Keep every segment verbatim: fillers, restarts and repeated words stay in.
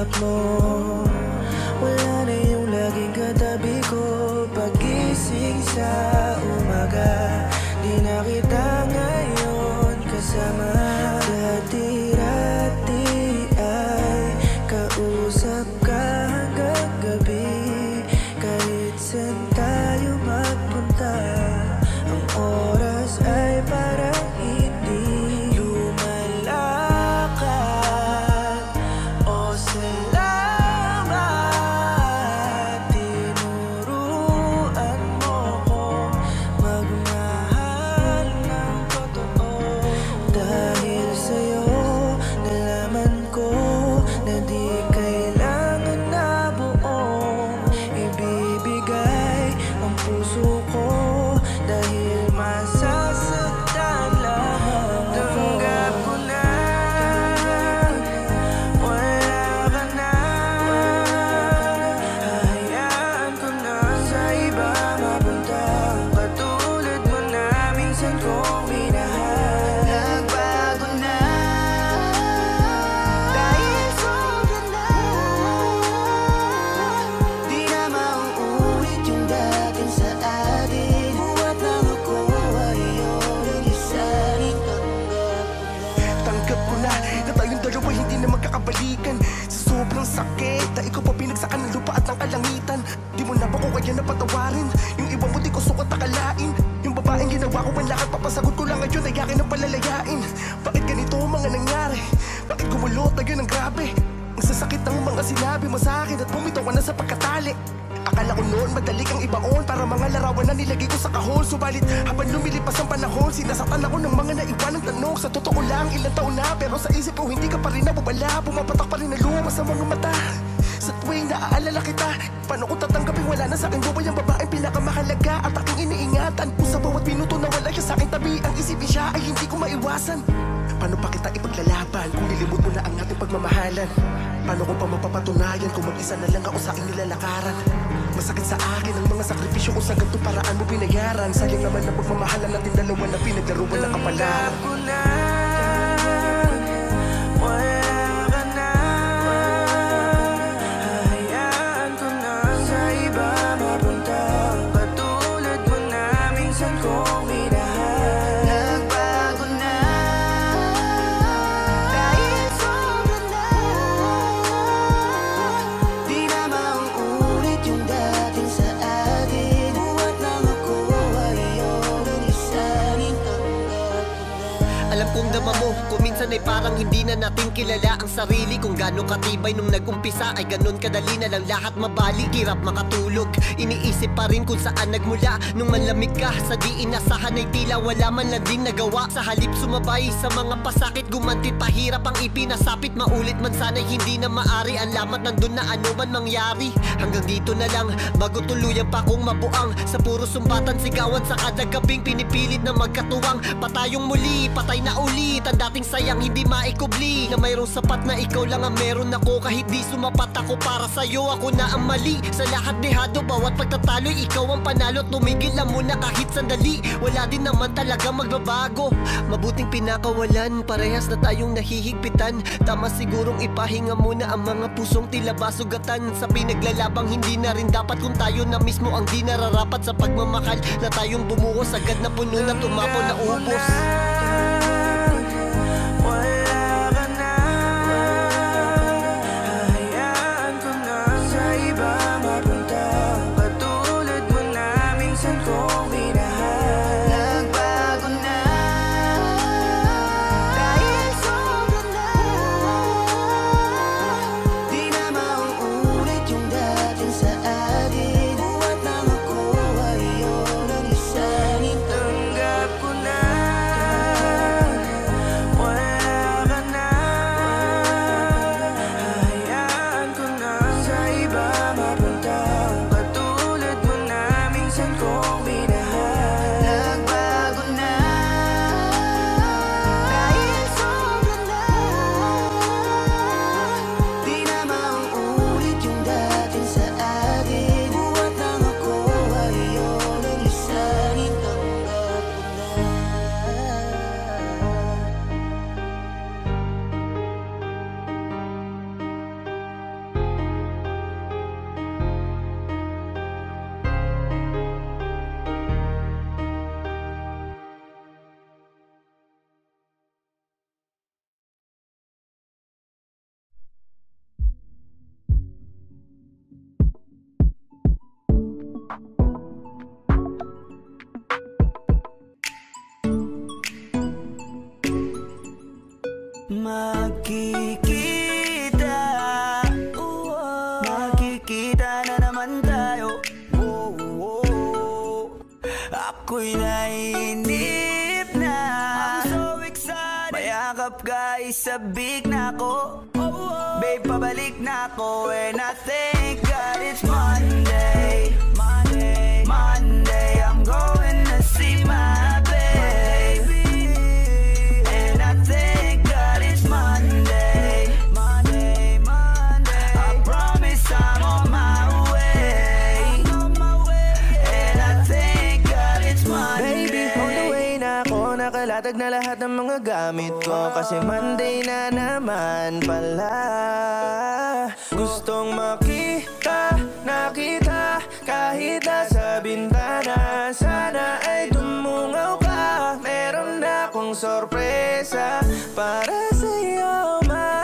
yakap mo. Wala na yung laging katabi ko. Pagising sa umaga, di na kita ngayon kasama. Dati-dati ay kausap ka hanggang gabi. Kahit saan tayo magpunta, ang oras ay parang hindi lumalakad. O salamat, tinuruan mo ko magmahal ng totoo. Dahil sa'yo nalaman ko na di kailangan na buong ibibigay ang puso ko, dahil masasaktan lang ako. Tanggap ko na, wala ka na. Hahayaan ko na sa iba mapunta. Katulad mo na minsan kong minahal. Nagbago na, dahil sobra na. Di na mauulit yung dating sa atin. Buhat lang ako ay iyong isaling. Tanggap ko na na tayong dalawa hindi na magkakabalikan. Sa sobrang sakit na ikaw pa pinagsakan ng lupa at ng kalangitan. Di mo na ba ko kaya napatawarin? Yung iba mo di ko sukat akalain. Yung babaeng ginawa ko ang lahat, papasagot ko lang ngayon ay akin ang palalayain. Bakit ganito ang mga nangyari? Bakit gumulot na yun ang grabe? Ang sasakit ng mga sinabi mo sa akin at bumitaw ka na sa pagkatali. Akala ko noon madali kang ibaon, para mga larawan na nilagay ko sa kahon. Subalit habang lumilipas ang panahon, sinasatan ako ng mga naiwan ng tanong. Sa totoo lang ilang taon na, pero sa isip ko hindi ka pa rin nabubala. Pumapatak pa rin na luma sa mga mata. Sa tuwing naaalala kita, paano ko tatanggapin wala na sa akin buhay ang babaeng pinakamahalaga at aking iniingatan. Kung sa bawat minuto na wala siya sa aking tabi, ang isipin siya ay hindi ko maiwasan. Paano pa kita ipaglalaban kung nilimot mo na ang ating pagmamahalan? Paano ko pa mapapatunayan kung mag-isa na lang ako sa aking nilalakaran? Masakit sa akin ang mga sakripisyo kung sa ganito paraan mo binayaran. Sayang naman na pagmamahalan natin dalawa na pinaglaruan ng kapalaran. Tanggap ko na, wala ka na. Hahayaan ko na sa iba mapunta. Katulad mo na minsan kong minahal. Nagbago na, dahil sobra na. Di na mauulit yung dating sa atin. Buhat lang ako ay iyong isaling. Alam kong dama mo, kung minsan ay parang hindi na natin kilala ang sarili. Kung gano'ng katibay nung nag-umpisa ay ganun kadali na lang lahat mabali. Hirap makatulog, iniisip pa rin kung saan nagmula. Nung malamig ka sa di inasahan ay tila wala man lang din nagawa. Sa halip sumabay sa mga pasakit, gumantit pahirap ang ipinasapit. Maulit man sana'y hindi na maari, ang lamat nandun na ano man mangyari. Hanggang dito na lang, bago tuluyan pa kong mabuang. Sa puro sumbatan, sigawan sa kada gabing pinipilit na magkatuwang. Patayong muli, patay na ulit ang dating sayang hindi maikubli. Na mayroong sapat na ikaw lang ang meron ako. Kahit di sumapat ako para sa'yo, ako na ang mali. Sa lahat dehado, bawat pagtatalo'y ikaw ang panalo. Tumigil lang muna kahit sandali, wala din naman talaga magbabago. Mabuting pinakawalan, parehas na tayong nahihigpitan. Tama sigurong ipahinga muna ang mga pusong tila basugatan. Sa pinaglalabang hindi na rin dapat kung tayo na mismo ang di nararapat. Sa pagmamahal na tayong bumuhos, agad na puno na tumapo na ubos. Wala ka na, hahayaan ko na sa iba mapunta. Katulad mo na minsan kong minahal. Nagbago na, dahil sobra na. Di na mauulit yung dating sa atin. Buhat lang ako ay iyong isaling. Tanggap ko na, magkikita. Makikita na naman tayo. Ako'y naiinip na. I'm so excited. Mayakap ka, isabik na ko. Babe, pabalik na ko. And I thank God it's Monday. Monday, Monday, I'm going to see my baby. And I thank God it's Monday. Monday, Monday, I promise I'm on my way. And I thank God it's Monday. Baby, on the way na ako. Nakalatag na lahat ng mga gamit ko. Kasi Monday na naman pala. Gustong makita, nakita, kahit nasa bintana. Sana ay tumungaw ka. Meron na akong sorpresa para sa'yo,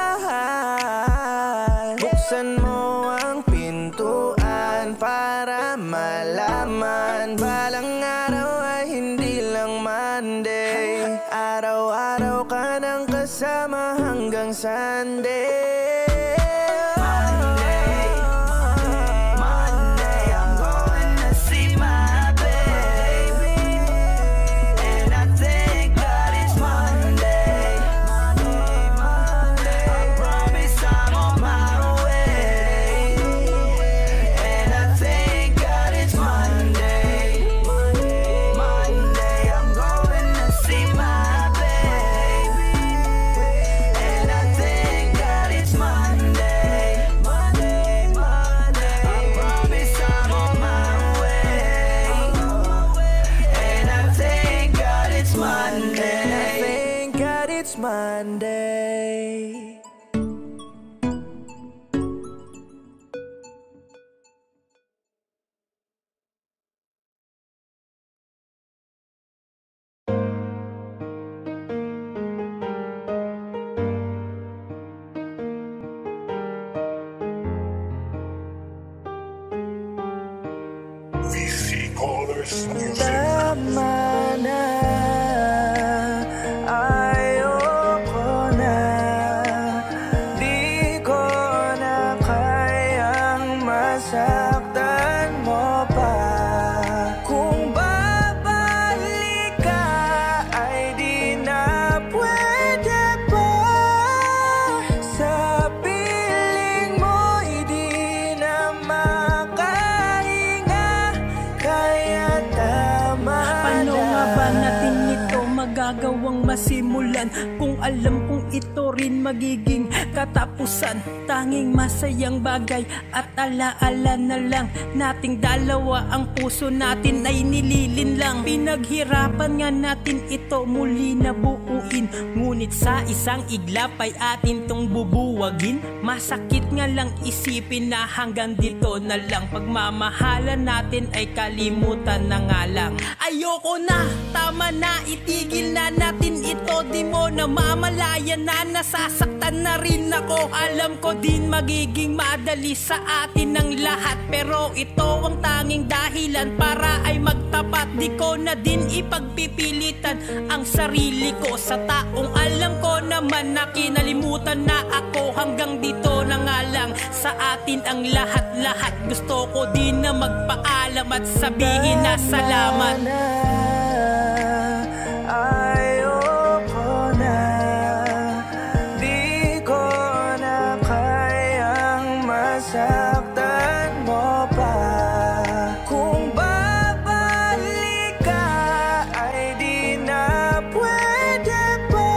mahal. Buksan mo ang pintuan para malaman. Balang araw ay hindi lang Monday. Araw-araw ka nang kasama hanggang Sunday. Monday. Tama na, ayoko na, di ko na kayang masaktan mo pa. Kung babalik ka ay di na pwede pa. Sa piling mo'y di na makahinga. Kaya tama na. Paano nga ba natin ito magagawang masimulan kung alam kong ito rin magiging katapusan? Tanging masayang bagay at alaala na lang nating dalawa, ang puso natin ay nililin lang. Pinaghirapan nga natin ito muli na buuin, ngunit sa isang iglap ay atin tong bubuwagin. Masakit nga lang isipin na hanggang dito na lang. Pagmamahalan natin ay kalimutan na nga lang. Ayoko na, tama na, itigil na natin ito. Di mo na mamalayan na nasasaktan na rin ako. Alam ko din magiging madali sa atin ang lahat, pero ito ang tanging dahilan para ay magtapat. Di ko na din ipagpipilitan ang sarili ko sa taong alam ko naman na kinalimutan na ako. Hanggang dito na nga lang sa atin ang lahat-lahat. Gusto ko din na magpaalam at sabihin na salamat. Ayoko na, di ko na kayang masaktan mo pa. Kung babalik ka ay di na pwede pa.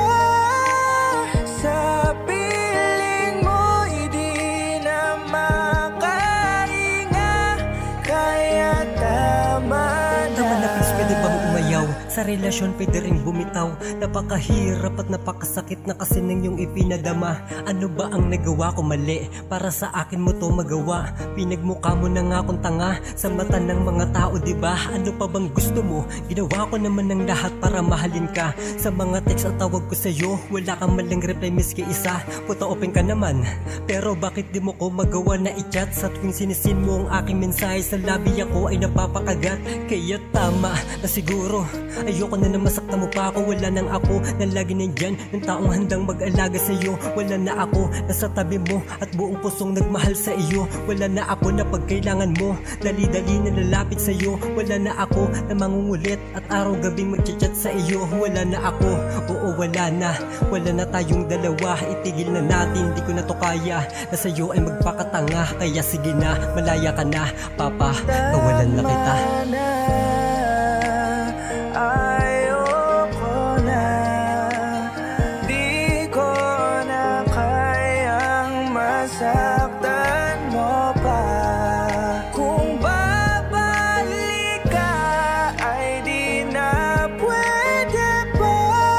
Sa piling mo'y di na makahinga. Kaya tama na. Tama na, please, pwede bang umayaw? Sa relasyon pwede ring bumitaw. Napakahirap at napakasakit na kasi ng iyong ipinadama. Ano ba ang nagawa ko mali para sa akin mo to magawa? Pinagmukha mo na nga akong tanga sa mata ng mga tao, diba? Ano pa bang gusto mo? Ginawa ko naman ng lahat para mahalin ka. Sa mga text at tawag ko sa'yo, wala kang malang reply miski isa. Puta open ka naman, pero bakit di mo ko magawa na i-chat? Sa tuwing sinisin mo ang aking mensahe sa labi, ako ay napapakagat. Kaya tama na siguro, Ayoko na na masakta mo pa ako. Wala nang ako na lagi nandyan, ng taong handang mag-alaga sa'yo. Wala na ako nasa tabi mo at buong pusong nagmahal sa iyo. Wala na ako na pagkailangan mo, dali-dali na lalapit sa'yo. Wala na ako na mangungulit at araw-gabing magchat-chat sa iyo. Wala na ako, oo wala na. Wala na tayong dalawa, itigil na natin, di ko na to kaya. Na sa'yo ay magpakatanga, kaya sige na, malaya ka na. Papa, kawalan na kita. Ayoko na, di ko na kayang masaktan mo pa. Kung babalik ka ay di na pwede pa.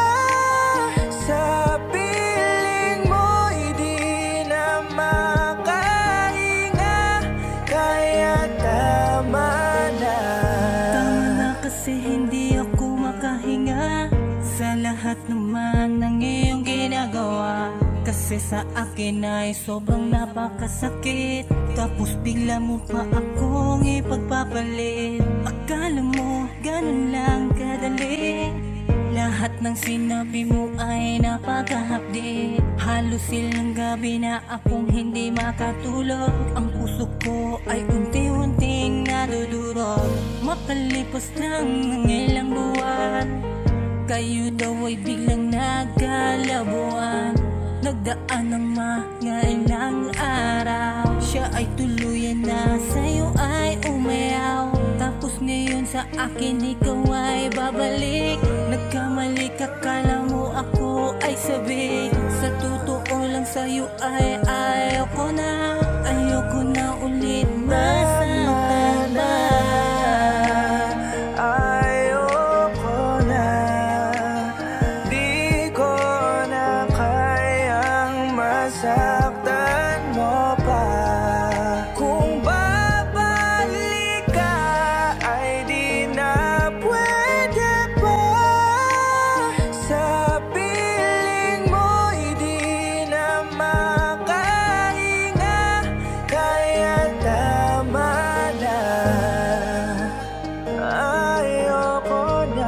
Sa piling mo'y di na makahinga, kaya tama na. Tama na kasi hindi ako makahinga sa lahat naman ng iyong ginagawa. Kasi sa akin ay sobrang napakasakit, tapos bigla mo pa akong ipagpapalit. Akala mo ganun lang kadali, lahat ng sinabi mo ay napakahapdi. Halos ilang gabi na akong hindi makatulog. Ang puso ko ay unti-unting nadudurog. Makalipas lang ng ilang buwan, kayo daw ay biglang nagkalabuan. Nagdaan ng mga ilang araw, siya ay tuluyan na sa'yo ay umayaw. Tapos ngayon sa akin ikaw ay babalik. Nagkamali ka, kala mo ako ay sabik. Sa totoo lang sa'yo ay ayoko na. Ayoko na ulit masaktan ba. Ayoko na, di ko na kayang masaktan mo pa. Kung babalik ka ay di na pwede pa. Sa piling mo'y di na makahinga, kaya tama na. Ayoko na,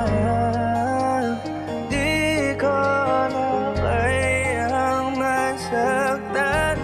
di ko na kayang masaktan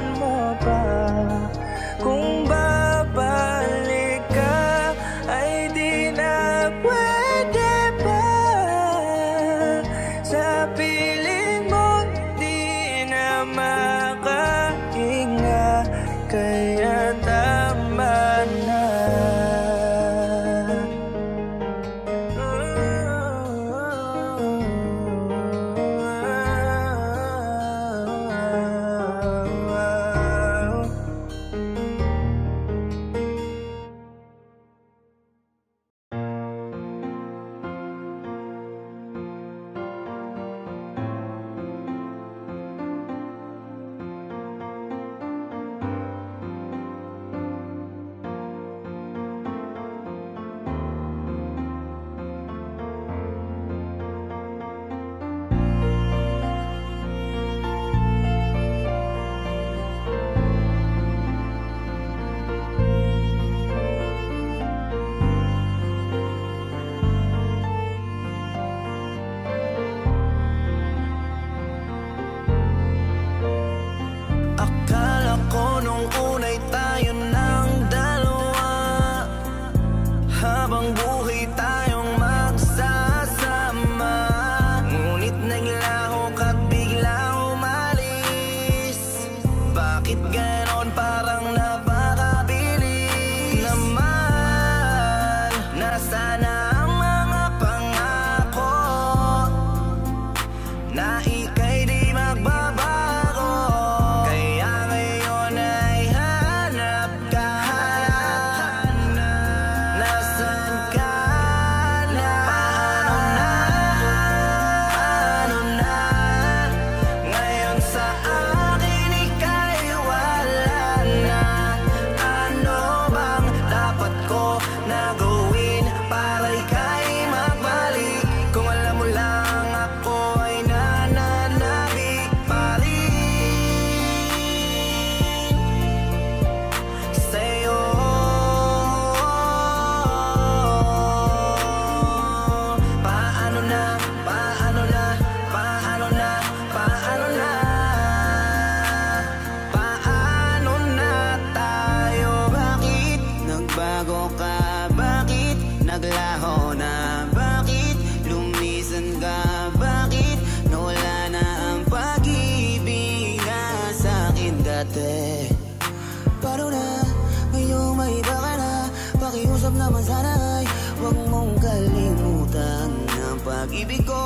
dati. Paano na, ngayong may iba ka na, pakiusap naman sana ay huwag mong kalimutan ang pag-ibig ko.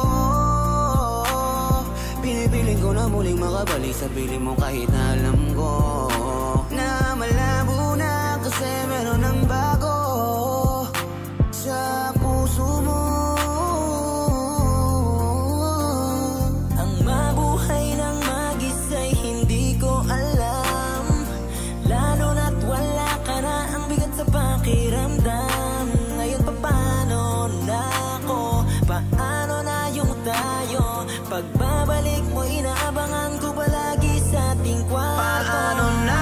Pinipiling ko na muling makabalik sa piling mo kahit na alam ko na malabo na kasi meron ng bago sa puso mo. Ang mabuhay ng mag-isa'y hindi ko alam, lalo na't wala ka na, ang bigat sa pakiramdam. Ngayon pa paano na ako, paano na yung tayo, pagbabalik mo inaabangan ko palagi sa ating kwarto. Paano na,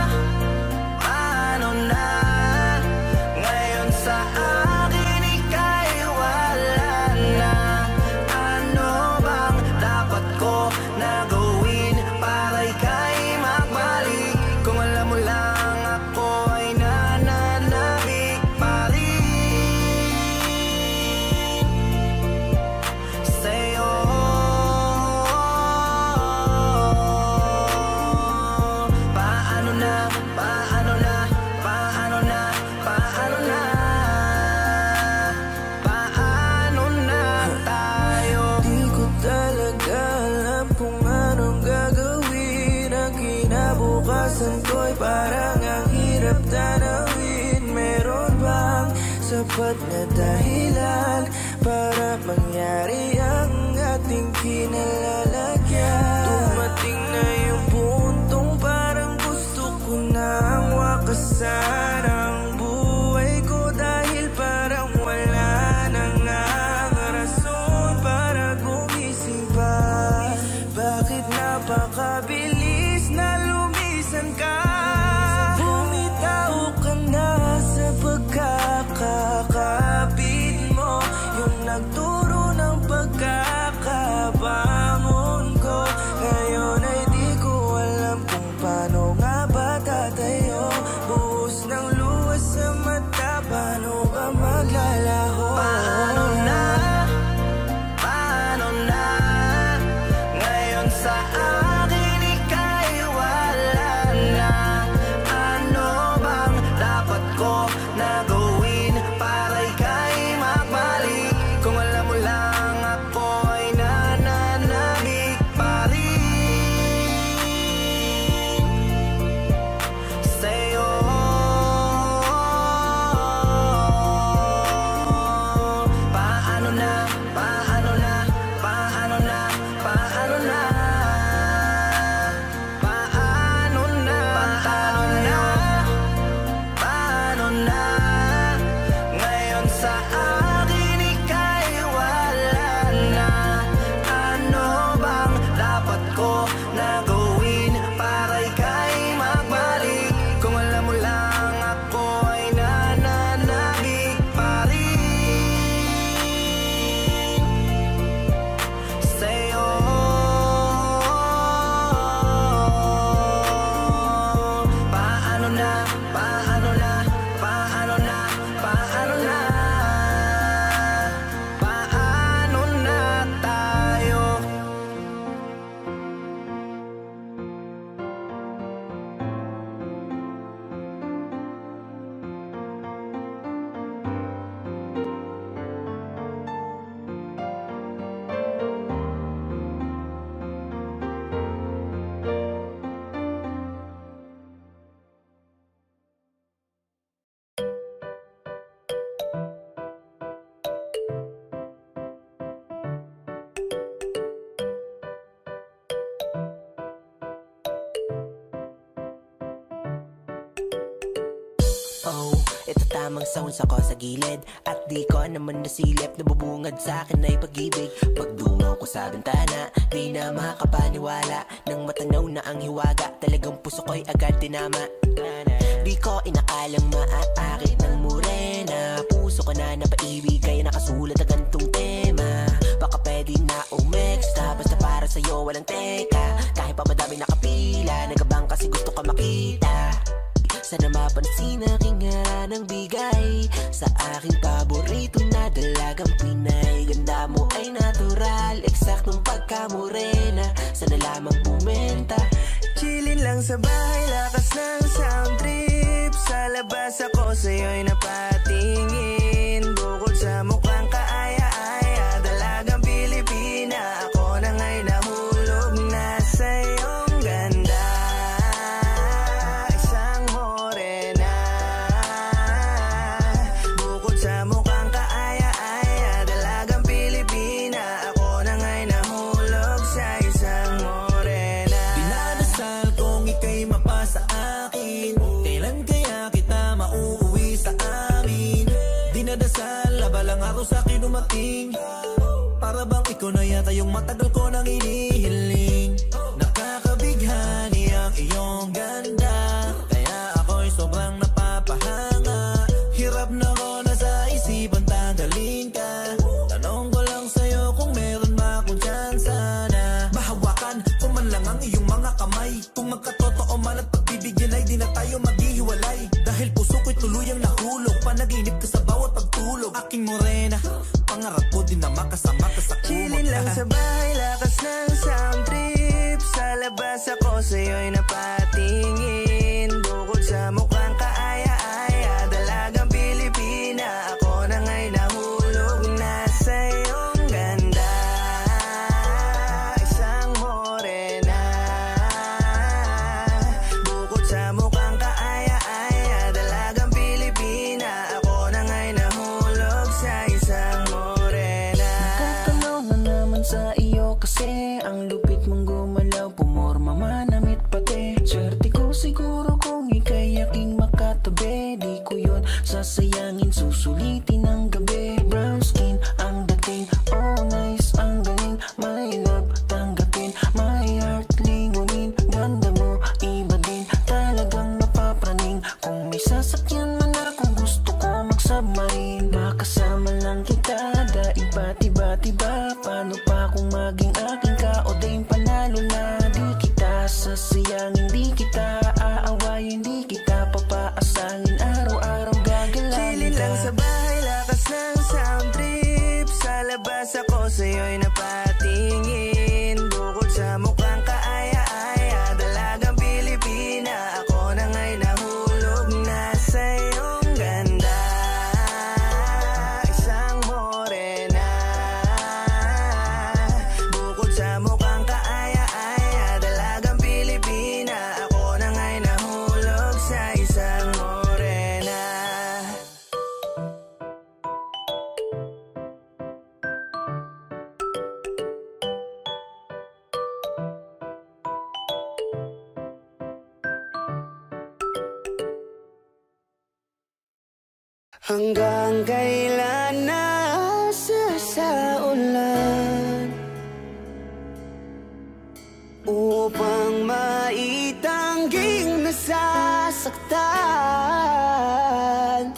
paano na, ngayon sa akin ika'y wala na. Ano bang dapat ko na gawin para ika'y magbalik? Kung alam mo lang ako ay nananabik pa rin sa'yo. Paano na, paano na, paano na, paano na, paano na tayo? Di ko talaga alam kung anong gagawin. Ang kinabukasan ko'y parang ang hirap tanawin. Meron bang sapat na dahilan para mangyari ang ating kinalalagyan? Dumating na yung puntong parang gusto ko nang wakasan ang buhay ko, dahil parang wala nang ang rason para gumising pa. Bakit napakabilis na lumisan ka? Bumitaw ka na sa pagkakakapit mo, yung nagturo ng pagkakabangon ko. Ngayon ay di ko alam kung paano nga ba tatayo. Buhos ng luwas sa mata, paano ba maglalaho? Paano na, paano na, ngayon sa akin ika'y wala na. Ano bang dapat ko na gawin para ika'y magbalik? Kung alam mo lang ako ay nananabik pa rin sa'yo. Paano na, paano na, paano na, paano na, paano na, paano na, paano na, ngayon sa akin ika'y wala na. Ano bang dapat ko na gawin para ika'y magbalik? Kung alam mo lang ako ay nananabik pa rin sa'yo. Paano na, paano na, paano na, paano na, paano na tayo? Oh, ito tamang sounds ako sa gilid, at di ko naman nasilip, nabubungad sa akin ay pag-ibig. Pagdungaw ko sa bintana, di na makapaniwala, nang matanaw na ang hiwaga, talagang puso ko'y agad tinama. Di ko inakalang maaakit ng morena, puso ko na napaibig, kaya nakasulat ang gantong tema. Baka pwede na umextra, basta para sa'yo walang teka. Kahit pa madami nakapila, nagabang kasi gusto ka makita. Sana mapansin aking haranang bigay sa aking paboritong na dalagang Pinay. Ganda mo ay natural, eksaktong pagkamorena. Sana lamang bumenta Chillin' lang sa bahay, lakas ng sound trip. Sa labas ako sa'yo'y napatingin. Bukod sa mukhang kaaya-aya, dalagang Pilipina, ako na nga'y nahulog na sa iyong ganda. Isang morena. Bukod sa mukhang kaaya-aya, dalagang Pilipina, ako na nga'y nahulog sa isang morena. Dinadasal kong ika'y mapasa akin. Kailan kaya kita mauuwi sa amin? Dinadasal, labalang araw sa'kin dumating. Para bang ikaw na yata yung matagal ko nang inihiling. Nakakabighani ang iyong ganda, kaya ako'y sobrang napapahanga. Hirap na ko na sa isipan tanggalin ka. Tanong ko lang sa'yo kung meron ba akong tsansa na mahawakan kung man lang ang iyong mga kamay. Kung magkatotoo man at pagbibigyan ay di na tayo maghihiwalay. Dahil puso ko'y tuluyang nahulog, panaginip ka sa bawat pagtulog. Aking morena, pangarap ko din na makasama ka sa kumot. Chillin' lang sa bahay, lakas ng sound trip. Sa labas ako sa'yo'y napatingin. Bukod sa mukhang kaaya-aya, dalagang Pilipina, ako na nga'y nahulog na sa iyong ganda. Isang morena. Bukod sa mukhang kaaya-aya, dalagang Pilipina, ako na nga'y nahulog sa isang morena. Nakatanaw na naman sa iyo kasi ang lupit mong gumalaw, pumorma manamit pati. Swerte ko siguro kung ika'y aking makatabi. Di ko yun sasayangin, susulitin ang gabi. Brown skin ang dating, oh nice ang galing. My love tanggapin, my heart lingunin. Ganda mo, iba din, talagang napapraning. Kung may sasakyan man ako, gusto ko mag-submarine. Makasama lang kita, daiba-tiba-tiba. Paano pa kung maging aking ka o din panalo na? Di kita sasayangin, di kita aawayin, di kita papaasahin. Araw-araw gagalangin Chillin' ka. lang sa bahay, lakas ng sound trip. Sa labas ako sa'yo'y napatingin. Bukod sa mukhang kaaya-aya, dalagang Pilipina, ako na nga'y nahulog na sa iyong ganda. Isang morena. Bukod sa mukhang kaaya-aya, dalagang Pilipina, ako na nga'y nahulog sa isang morena. Hanggang kailan nasa sa ulan upang maitangging nasasaktan.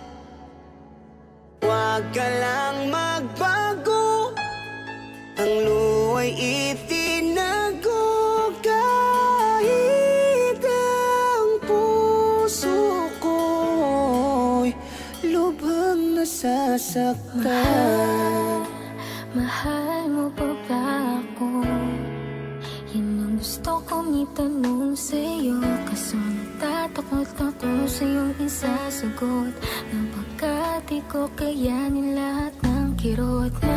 Huwag ka lang magbago, ang luwa'y itinago. Kahit ang puso ko'y lubhang nasasaktan. Mahal mo pa ba ako? Yan ang gusto kong itanong sa'yo. Kaso natatakot ako sa iyong isasagot, napagkat di ko kayanin lahat ng kirot na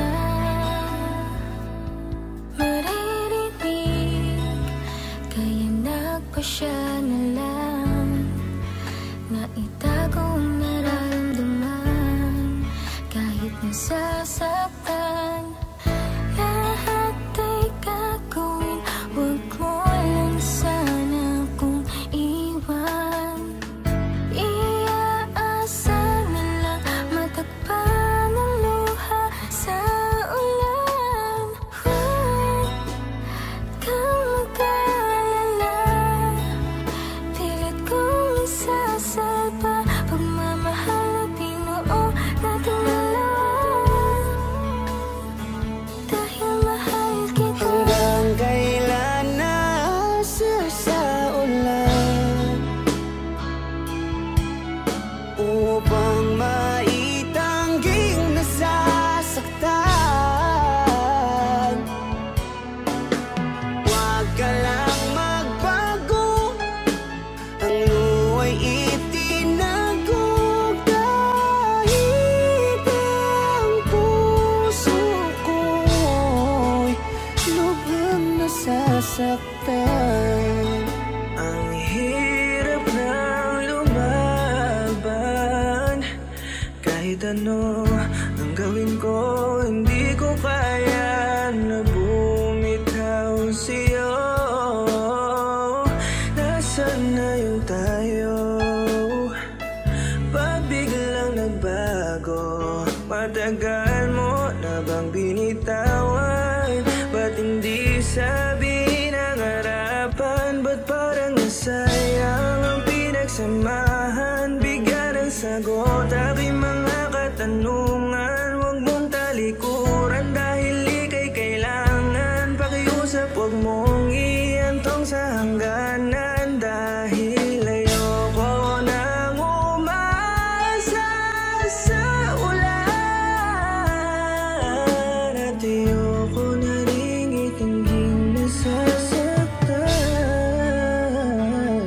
maririnig. Kaya nagpasya na lang na itago ang nararamdaman. Kahit nasasaktan, lahat ay gagawin. Huwag mo lang sana kung iwan. Iaasa na lang matagpan ang luha sa ulan. Huwag kang mag-alala, pilit kong isasalba pagmamahal na binuo nating dalawa. na yung tayo, ba't biglang nagbago? Matagal mo na bang binitawan? Ba't hindi sabi ng harapan? Ba't parang nasayang ang pinagsamahan? Bigyan ng sagot aking mga katanungan. Huwag mong talikuran dahil ika'y kailangan. Pakiusap huwag mong iantong sa hangganan, dahil ayoko nang umasa sa ulan, at ayoko na rin itingging nasasaktan.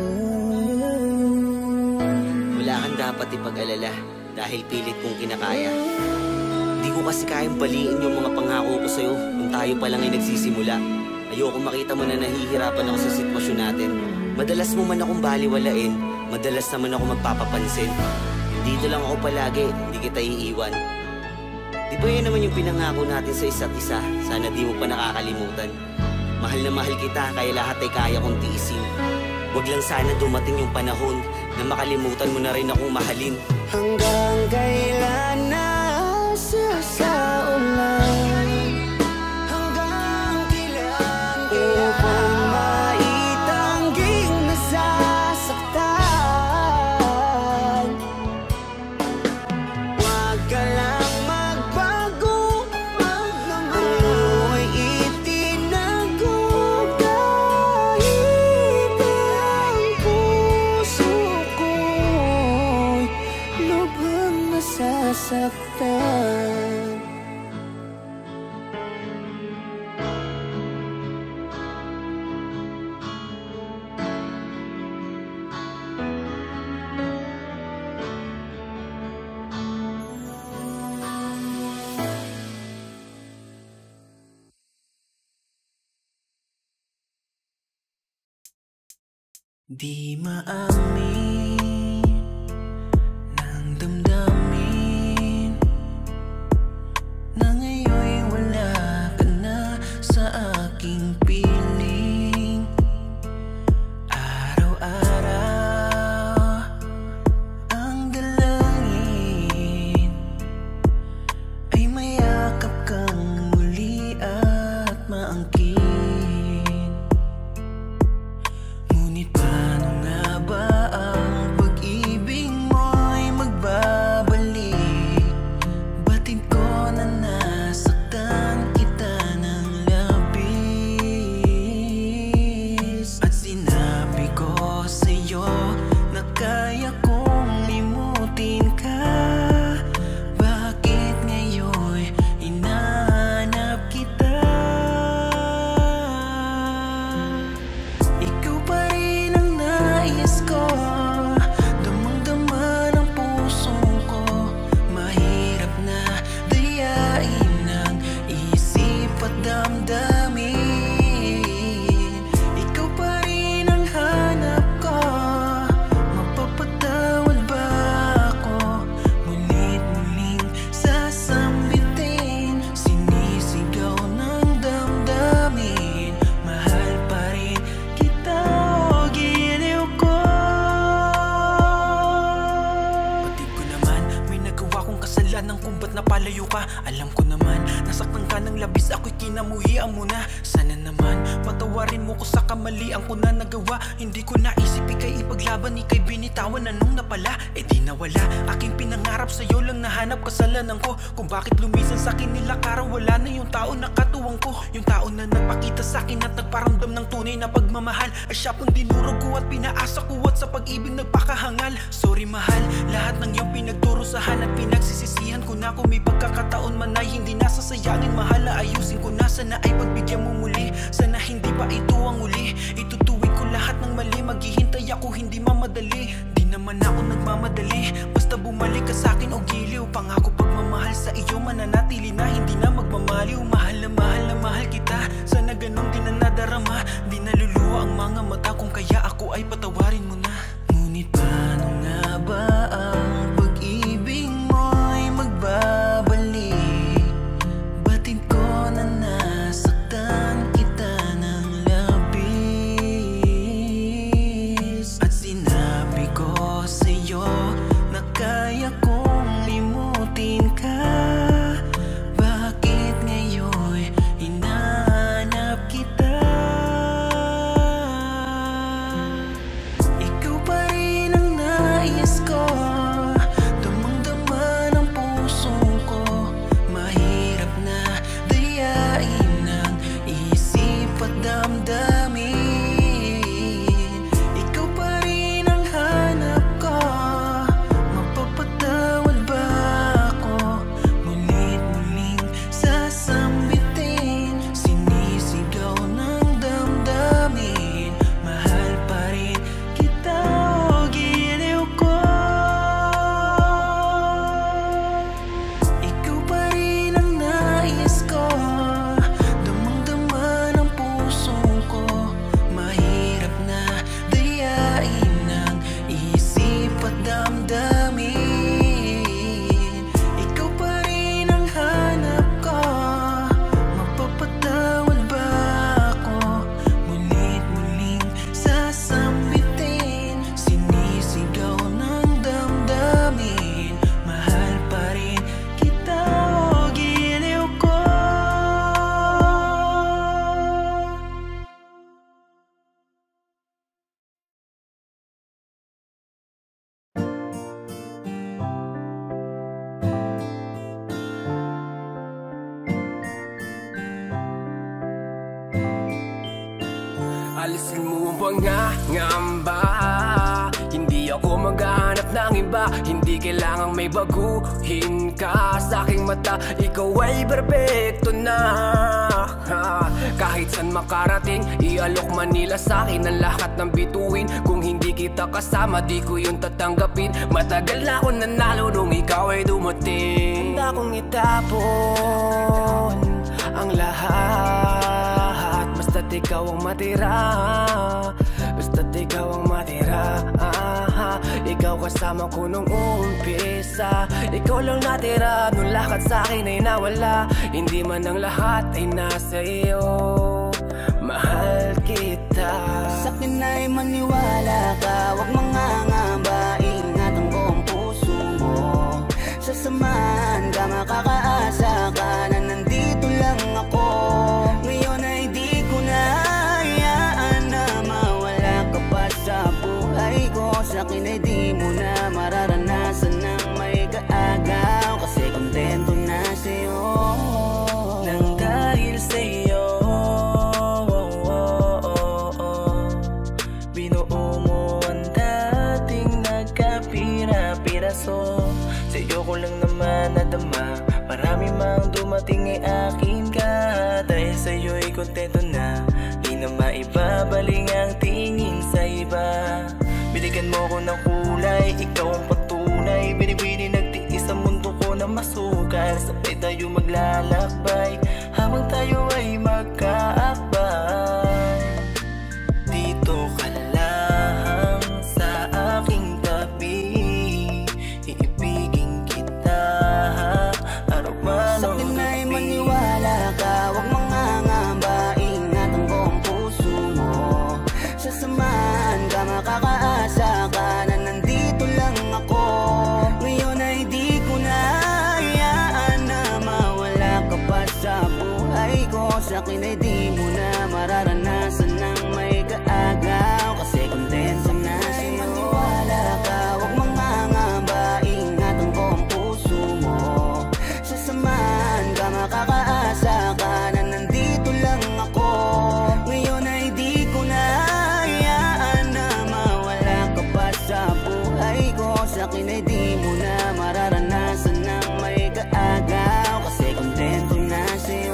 Wala kang dapat ipag-alala dahil pilit kong kinakaya. Di ko kasi kayang baliin yung mga pangako ko sa'yo nung tayo pa lang ay nagsisimula. Ayoko makita mo na nahihirapan ako sa sitwasyon natin. Madalas mo man akong baliwalain, madalas naman ako magpapapansin. Dito lang ako palagi, hindi kita iiwan. Di ba yan naman yung pinangako natin sa isa't isa? Sana di mo pa nakakalimutan. Mahal na mahal kita, kaya lahat ay kaya kong tiisin. Huwag lang sana dumating yung panahon na makalimutan mo na rin akong mahalin. Hanggang kailan na sa ulan? Hanggang kailan kaya maitangging nasasaktan? Huwag ka lang magbago, ako'y itinago kahit ang puso ko'y lubhang nasasaktan. Di maamin ng damdamin na ngayon'y wala ka na sa aking piling. Araw-araw ang dalangin ay mayakap kang muli at maangkin. Ngunit paano nga ba ang pag-ibig mo'y magbabalik? Batid ko na nasaktan kita ng labis, at sinabi ko sa'yo na kaya kong limutin ka. Bakit ngayon'y hinahanap kita? Ikaw pa rin ang nais ko, damang-dama ng puso ko. Mahirap na dayain ng isip at damdamin. Ikaw pa rin ang hanap ko, mapapatawad ba ako? Mulit-muling sasambitin, sinisigaw ng damdamin. Mahal pa rin kita o giliw ko. Batid ko naman, may nagawa kong kasalanan kung ba't napalayo ka. Alam ko naman, nasaktan ka ng labis, ako'y kinamuhian mo na. Sana naman, patawarin mo ko sa kamalian ko na nagawa. Hindi ko naisip ika'y ipaglaban, ika'y binitawan. Anong napala? Eh di nawala. Aking pinangarap sa'yo lang nahanap kasalanan ko. Kung bakit lumisan sa'kin nilakaraw, wala na yung tao na katuwang ko. Yung tao na nagpakita sa'kin at nagparamdam ng tunay na pagmamahal. Ay siya pong dinurog ko at pinaasa ko, at sa pag-ibig nagpakahangal. Sorry mahal, lahat ng iyong pinagdurusahan at pinagsisisihan ko na. Kung may pagkakataon man ay hindi nasasayangin, mahal na ayusin ko na. Sana ay pagbigyan mo muli, sana hindi pa ito ang uli. Itutuwid ko lahat ng mali, maghihintay ako hindi mamadali. Di naman ako nagmamadali, basta bumalik ka sa'kin o giliw. Pangako pagmamahal sa iyo mananatili na, hindi na magmamaliw. Mahal na mahal na mahal kita, sana ganun din na nadarama. Di naluluwa ang mga mata kung kaya ako ay patawarin mo na. Ngunit paano nga ba ang pag-ibig mo'y magbabalik? Batid ko na nasaktan kita ng labis, pangangamba. Hindi ako maghahanap ng iba, hindi kailangang may baguhin ka. Sa aking mata, ikaw ay perfecto na. ha, Kahit saan makarating, ialok man nila sa akin ang lahat ng bituin. Kung hindi kita kasama, di ko yun tatanggapin. Matagal na ako nanalo nung ikaw ay dumating. Handa kong itapon ang lahat, basta't ikaw ang matira, basta't ikaw ang matira. Ikaw kasama ko nung umpisa, ikaw lang natira nung lahat sa akin ay nawala. Hindi man ang lahat ay nasa iyo, mahal kita. Sa'kin ay maniwala ka, wag mangangamba. Ingatan ko ang puso mo, sasamahan ka, makakaasa ka na nandito lang ako. Ngayon ay di ko na hayaan na mawala ka pa sa buhay ko. Sa'kin ay di mo na mararanasan ng may kaagaw, kasi kontento na sa'yo. Nang dahil sa'yo, binuo mo ang dating nagkapira-piraso. Sa'yo ko lang naman nadama, marami mang dumating ay akin ka. Dahil sa'yo'y kontento na, di na maibabaling ang tingin sa iba. Binigyan mo ko ng kulay, ikaw ang patunay. Binibini nagtiis sa mundo ko na masukal. Sabay tayo maglalakbay, habang tayo ay magkaakbay. Dito ka lang sa aking tabi, iibigin kita araw-araw. Sa'kin ay maniwala ka, wag mangangamba. Ingatan ko ang puso mo, sasamahan ka, makakaasa ka na nandito lang ako. Ngayon ay di ko na hayaan na mawala ka pa sa buhay ko. Sa'kin ay di mo na mararanasan ng may kaagaw, kasi kontento na sa'yo. Maniwala ka, wag mangangamba. Ingatan ko ang puso mo, sasamahan ka, makakaasa ka na nandito lang ako. Ngayon ay di ko na hayaan na mawala ka pa sa buhay ko. Sa'kin ay di mo na mararanasan ng may kaagaw, kasi kontento na sa'yo.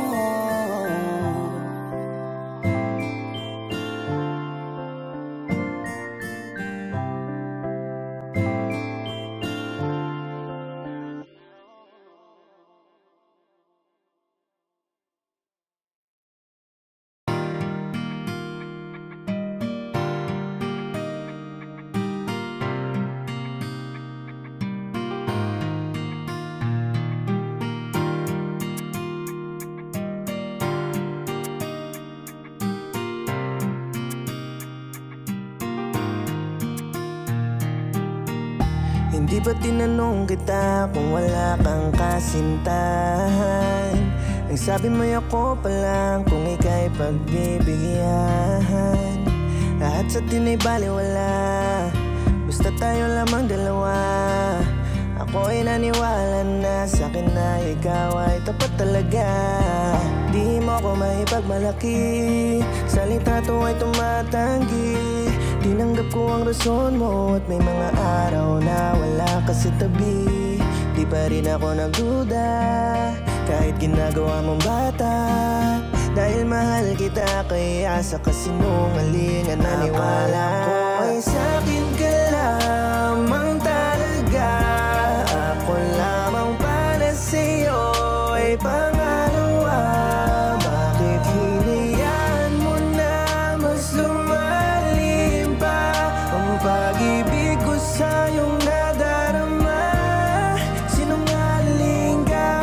Hindi ba tinanong kita kung wala kang kasintahan? Ang sabi mo ako pa lang kung ika'y pagbibigyan. Lahat sa atin ay baliwala, basta tayo lamang dalawa. Ako ay naniwala na sa'kin na ikaw ay tapat talaga. Di mo ko maipagmalaki, sa litrato ay tumatanggi. Tinanggap ko ang rason mo at may mga araw na wala ka sa tabi. Di pa rin ako nagduda, kahit ginagawa mong bata. Dahil mahal kita, kaya sa kasinungalingan naniwala ko ay sa'kin ka lamang talaga. Ako lamang para sa'yo ay pangalawa. Bakit hinayaan mo na mas lumalim pa ang pag-ibig ko sa iyong nadarama? Sinungaling ka.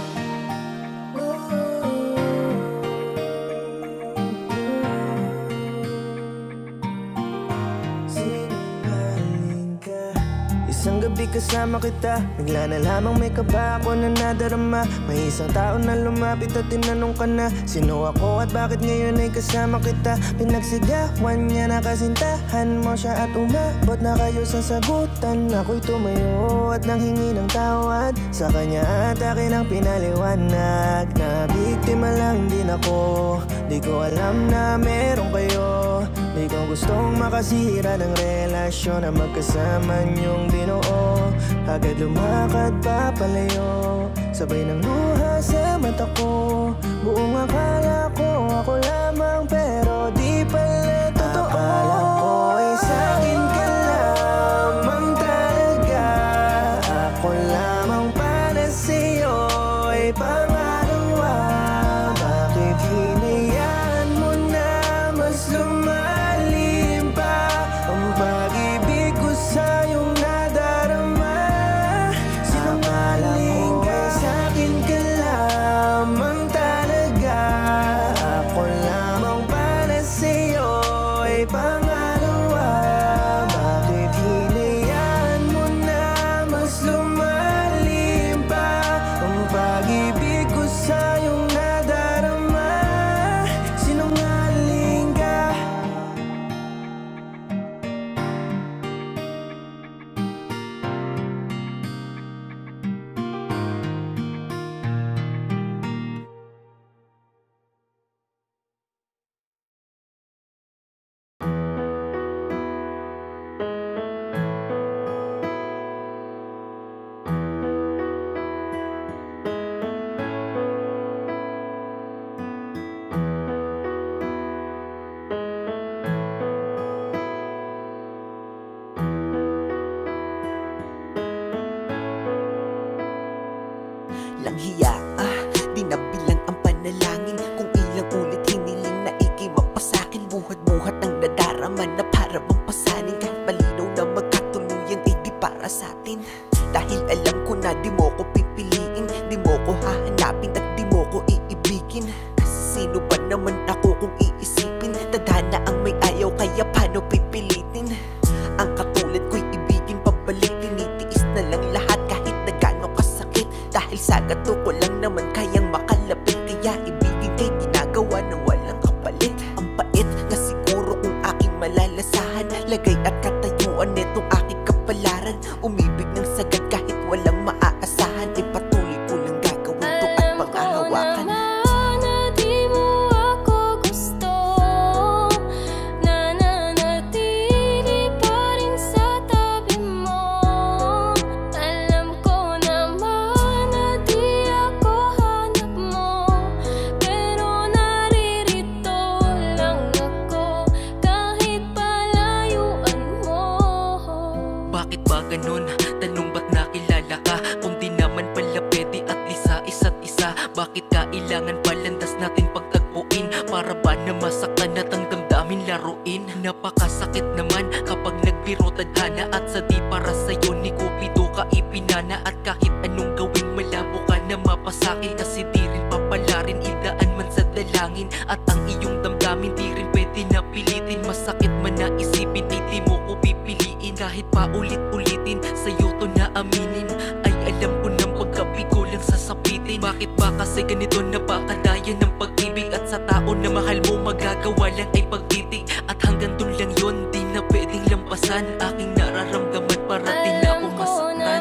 Sinungaling ka. Isang gabi kasama kita, bigla na lamang may kaba ako na nadarama. May isang tao na lumapit at tinanong ka na sino ako at bakit ngayon ay kasama kita. Pinagsigawan niya na kasintahan mo siya at umabot na kayo sa sagutan. Ako'y tumayo at nanghingi ng tawad sa kanya at akin ang pinaliwanag na biktima lang din ako. Di ko alam na meron kayo, Ikaw gustong makasira ng relasyon na magkasama niyong binuo. Agad lumakad papalayo, sabay ng luha sa mata ko. Buong akala ko ako lamang, pero di pala totoo. Akala ko ay sa'kin ka lamang talaga. Ako lamang para sa'yo ay pangalawa. Bakit hinayaan mo na mas lumalim pa ang pag-ibig ko sa'yong nadarama? Sinungaling ka, sa'kin ka lamang talaga. Ako lamang para sa'yo ay pangalawa. Bakit hinayaan mo na mas lumalim pa ang pag-ibig ko sa'yong nadarama? Sinungaling ka. Langhiya, ah, di nabilang ang panalangin. Kung ilang ulit hiniling na ikay mapasakin. Buhat-buhat ang nadarama na para bang pasanin. Kahit malinaw na magkatuluyan ay di para sa atin. Dahil alam ko na di mo ko pipiliin, di mo ko hahanapin at di mo ko iibigin. Kasi sino ba naman ako kung iisipin? Tadhana ang may ayaw, kaya paano pipilitin? Ang katulad ko'y ibigin pabalik. Tinitiis na lang lahat kahit na gaano kasakit. Dahil sa gato ko lang naman kayang makalapit. Kaya ibigin kay ginagawa ng walang kapalit. Ang pait na siguro kung aking malalasahan. Lagay at katayuan netong aking kapalaran. Umibig ng sagad kahit walang maaasahan. E patuloy ko lang gagawin to at panghahawakan. Bakit ba ganun? Tanong ba't nakilala ka? Kung di naman pala pwede at lisa isa't isa. Bakit kailangan palandas natin pagtagpuin? Para ba na masaktan at ang damdamin laruin? Napakasakit naman kapag nagbiro tadhana. At sa di para sa'yo ni Cupido ka ipinana. At kahit anong gawin malabo ka na mapasakin. Kasi di rin papalarin, idaan man sa dalangin. At ang iyong damdamin di rin pwede na pilitin. Masakit man na isipin ay di mo ko pipiliin. Kahit pa ulit-ulitin, sa'yo to na aminin. Ay alam ko ng pagkabigo lang sasapitin. Bakit ba kasi ganito napakadaya ng pag-ibig? At sa tao na mahal mo magagawa lang ay pagtitig. At hanggang dun lang yun, di na pwedeng lampasan. Aking nararamdaman para di na ako masaktan.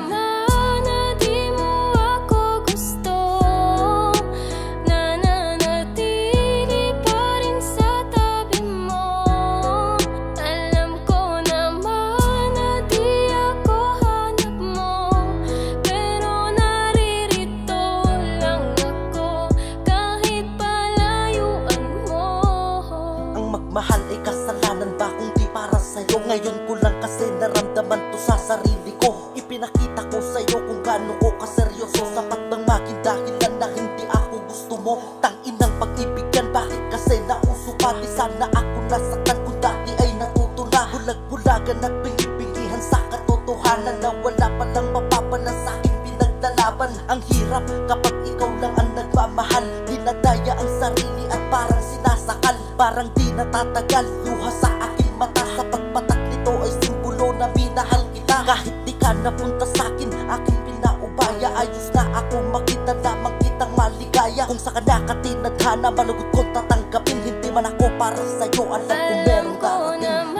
Mahal ay kasalanan ba kung di para sa'yo? Ngayon ko lang kasi naramdaman to sa sarili ko. Ipinakita ko sa'yo kung gaano ko kaseryoso. Sapat bang maging dahilan na hindi ako gusto mo? Tanginang pag-ibig yan, bakit kasi nauso pa? Di sana ako nasaktan kung dati ay natuto na. Bulag-bulagan at binibingihan sa katotohanan na wala palang mapapala sa aking pinaglalaban. Ang hirap kapag ikaw lang ang nagmamahal. Dinadaya ang sarili at parang sinasakal. Parang di natatagal, luha sa aking mata. Sa pagpatak nito ay simbolo na minahal kita. Kahit di ka napunta sa'kin, aking pinaubaya. Ayos na ako makita lamang kitang maligaya. Kung sa kanakatinadhana, malagot ko tatanggapin. Hindi man ako para sa'yo, alam ko meron darating.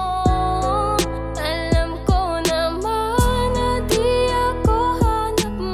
Alam ko naman na di ako hanap mo.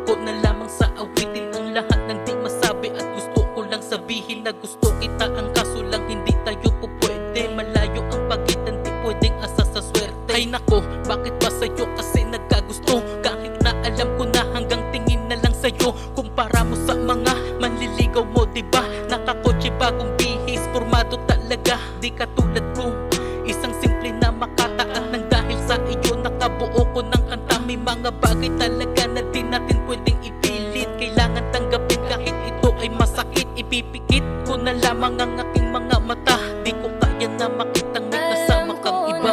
ko na lamang sa awitin ang lahat ng di masabi. At gusto ko lang sabihin na gusto kita, ang kaso lang hindi tayo po pwede. Malayo ang pagitan, di pwedeng asa sa swerte. Ay nako, bakit ba sa'yo kasi nagkagusto? Kahit na alam ko na hanggang tingin na lang sa'yo. Kumpara mo sa mga manliligaw mo, diba? Nakakotse bagong bihis, formado talaga, di katulad ko. Isang simple na makataat ng dahil sa iyo nakabuo ko ng kanta. May mga bagay talaga na di natin pwedeng ipilit. Kailangan tanggapin kahit ito ay masakit. Ipipikit ko na lamang ang aking mga mata. Di ko kaya na makitang may kasama kang iba.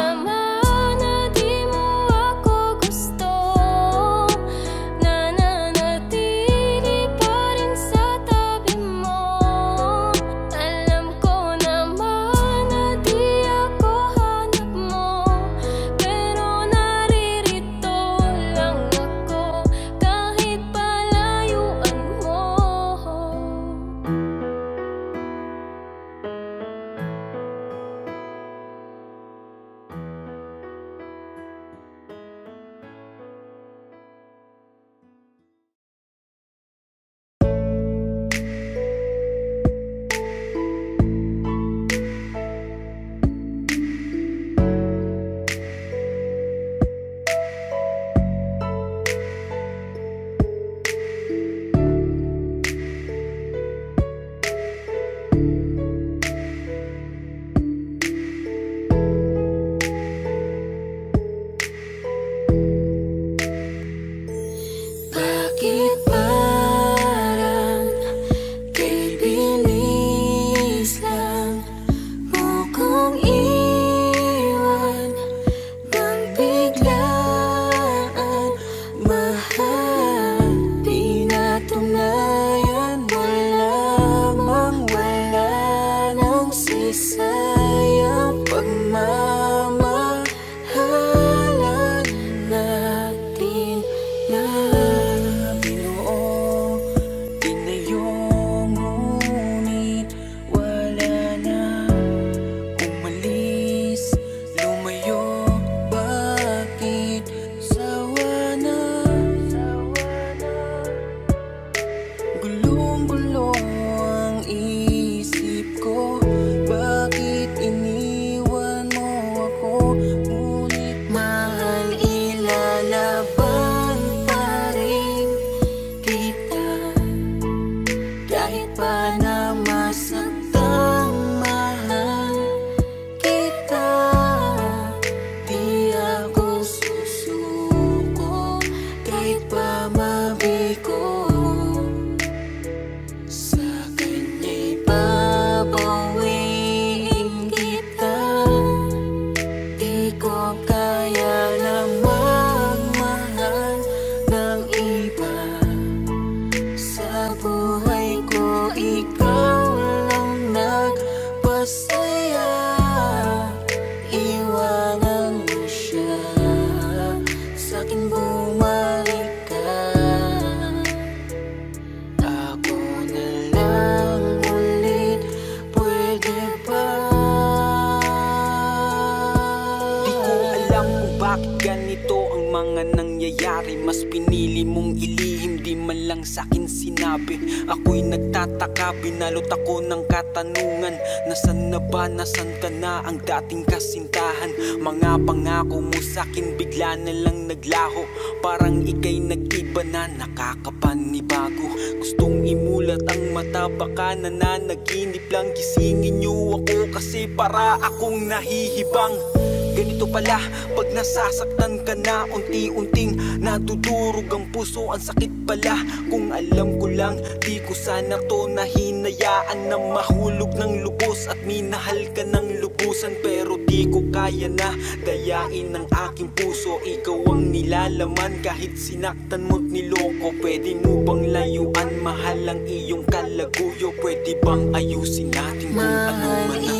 Mas pinili mong ilihim, di man lang sa'kin sinabi. Ako'y nagtataka, binalot ako ng katanungan. Nasaan na ba, nasaan ka na ang dating kasintahan? Mga pangako mo sa'kin bigla na lang naglaho. Parang ika'y nag-iba na, nakakapanibago. Gustong imulat ang mata, baka nananaginip lang. Gisingin niyo ako kasi para akong nahihibang. Ganito pala pag nasasaktan ka na, unti-unting nadudurog ang puso, ang sakit pala. Kung alam ko lang, di ko sana to nahinayaan na mahulog ng lubos at minahal ka ng lubusan. Pero di ko kaya na dayain ang aking puso. Ikaw ang nilalaman kahit sinaktan mo't niloko. Pwede mo bang layuan, mahal ang iyong kalaguyo? Pwede bang ayusin natin kung ano man ang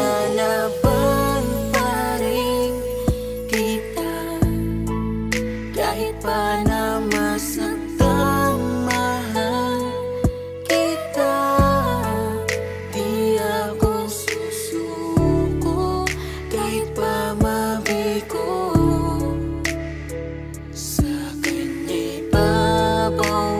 ilalaban pa rin kita kahit pa na masaktan, mahal kita. Di ako susuko kahit pa mabigo. Sa kanya'y babaw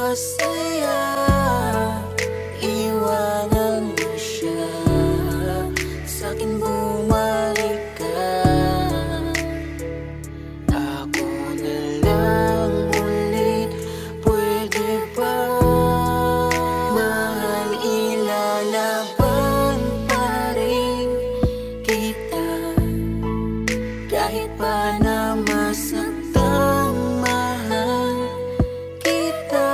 pasaya. Iwanan mo siya, sa'kin bumalik ka. Ako na lang ulit, pwede ba? Mahal, ilalaban pa rin kita, kahit pa na masaktan. Mahal kita,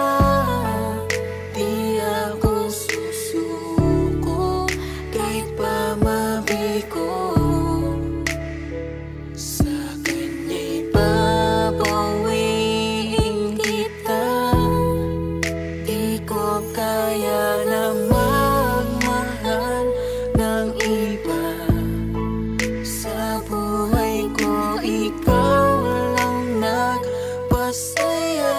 di ako susuko, kahit pa mabigo. Sa kanya'y babawiin kita, di ko kaya na magmahal ng iba. Sa buhay ko, ikaw lang nagpasaya.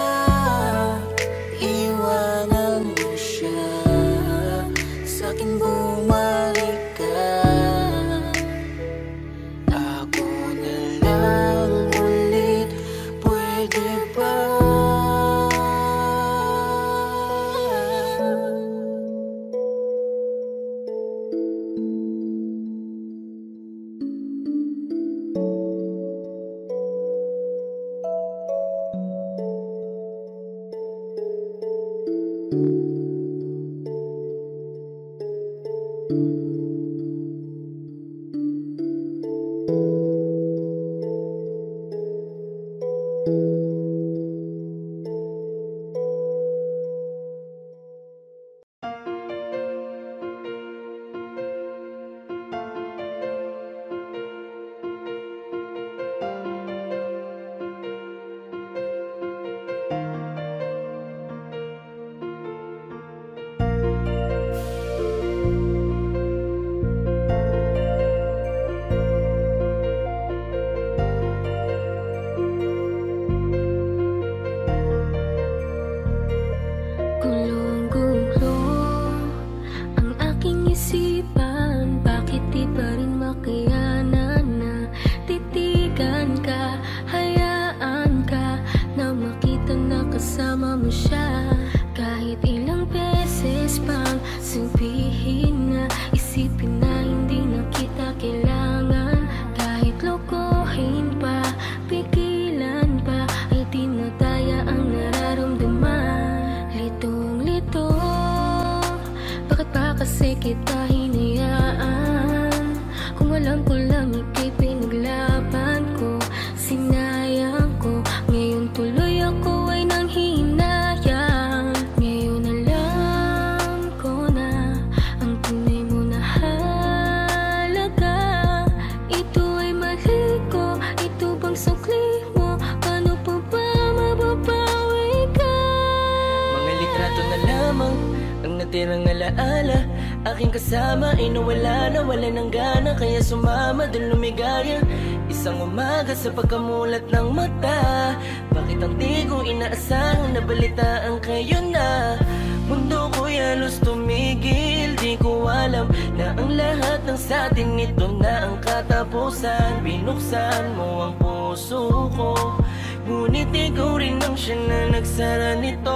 Iwanan mo siya, sa'kin bumalik ka. Ako na lang ulit, pwede ba? Gulong-gulo ang aking isipan, bakit di pa rin makayanan na titigan ka? Hayaan ka na makita na kasama mo siya, kahit ilang beses pang sabihin na, isipin na hindi na kita kailangan. Kahit lokohin pa, pigilan pa, ay di na daya ang nararamdaman. Litong-lito, bakit pa kasi kita hinayaan? Kung alam ko lang ika'y pinaglaban ko, sinayang ko. Ngayon tuloy ako ay nanghihinayang. Ngayon alam ko na ang tunay mo na halaga. Ito ay mali ko, ito bang sukli mo? Paano pa ba mababawi ka? Mga litrato na lamang ang natirang alaala. Aking kasama ay nawala na, wala ng gana, kaya sumama dun lumigaya. Isang umaga sa pagkamulat ng mata, bakit ang di ko inaasahang nabalitaan kayo na? Mundo ko'y halos tumigil, di ko alam na ang lahat ng satin nito na ang katapusan. Binuksan mo ang puso ko, ngunit ikaw rin ang siya na nagsara nito.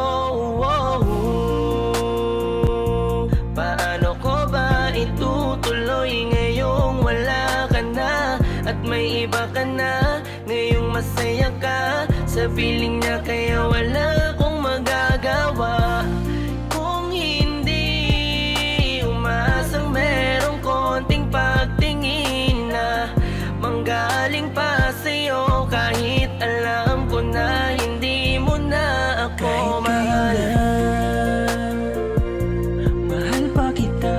Paano ko ba itutuloy ngayong wala ka na at may iba ka na? Ngayong masaya ka sa piling niya, kaya wala akong magagawa. Kung hindi umasang merong konting pagtingin na manggaling pa sa'yo, kahit alam ko na hindi mo na ako mahal. Mahal pa kita,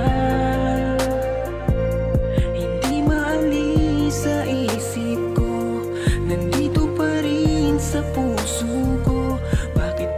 hindi maalis sa isip ko, nandito pa rin sa puso ko. Bakit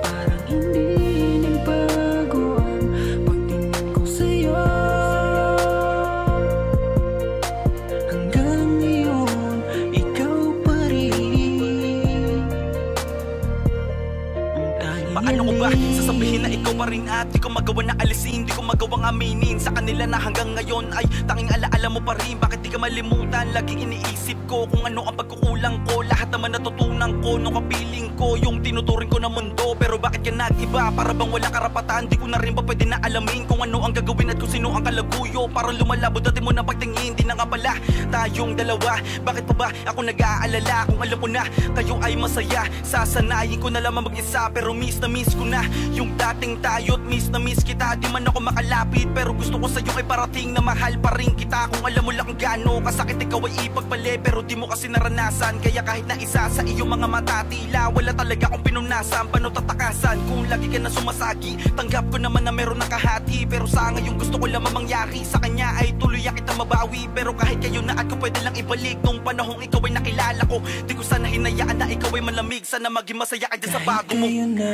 Sasabihin na ikaw pa rin at di ko magawa na alisin, di ko magawang aminin sa kanila na hanggang ngayon ay tanging alaala mo pa rin. Bakit di ka malimutan? Lagi iniisip ko kung ano ang pagkukulang ko. Lahat naman natutunan ko nung kapiling ko yung tinuturing ko na mundo. Pero bakit ka nag-iba? Para bang wala karapatan? Di ko na rin ba pwede na alamin kung ano ang gagawin at kung sino ang kalaguyo? Parang lumalabo dati mo na pagtingin, di na nga pala tayong dalawa. Bakit pa ba ako nag-aalala kung alam mo na kayo ay masaya? Sasanayin ko na lamang mag-isa pero miss na miss ko na yung dating tayo at miss na miss kita. Di man ako makalapit pero gusto ko sa'yo ay parating na mahal pa rin kita. Kung alam mo lang kung gaano kasakit ikaw ay ipagpali pero di mo kasi naranasan. Kaya kahit na isa sa iyong mga mata tila wala talaga akong pinunasan. Paano tatakasan kung lagi ka na sumasagi? Tanggap ko naman na meron ng kahati pero sa ngayon gusto ko lamang mangyari sa kanya ay tuloy kita mabawi. Pero kahit kayo na at ko pwede lang ibalik nung panahong ikaw ay nakilala ko. Di ko sana hinayaan na ikaw ay malamig. Sana maging masaya ka dyan sa bago mo. Kahit kayo na,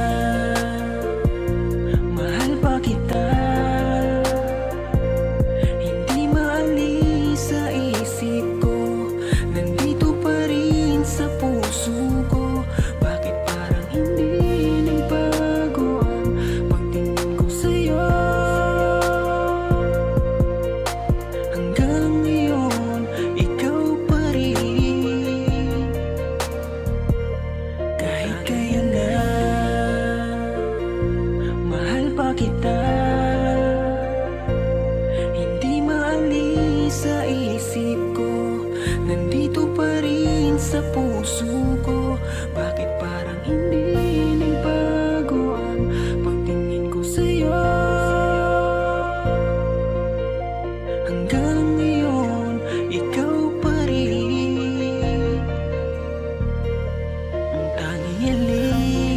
mahal pa kita. Hindi maalis sa isip ko. Nandito pa rin sa puso ko. Bakit parang hindi nagbago ang pagtingin ko sa'yo? Hanggang ngayon, ikaw pa rin. Kahit kayo na, mahal pa kita. Hindi maalis sa isip ko. Nandito pa rin sa puso ko. Bakit parang hindi nagbago ang pagtingin ko sa'yo? Hanggang ngayon, ikaw pa rin ang tanging hiling.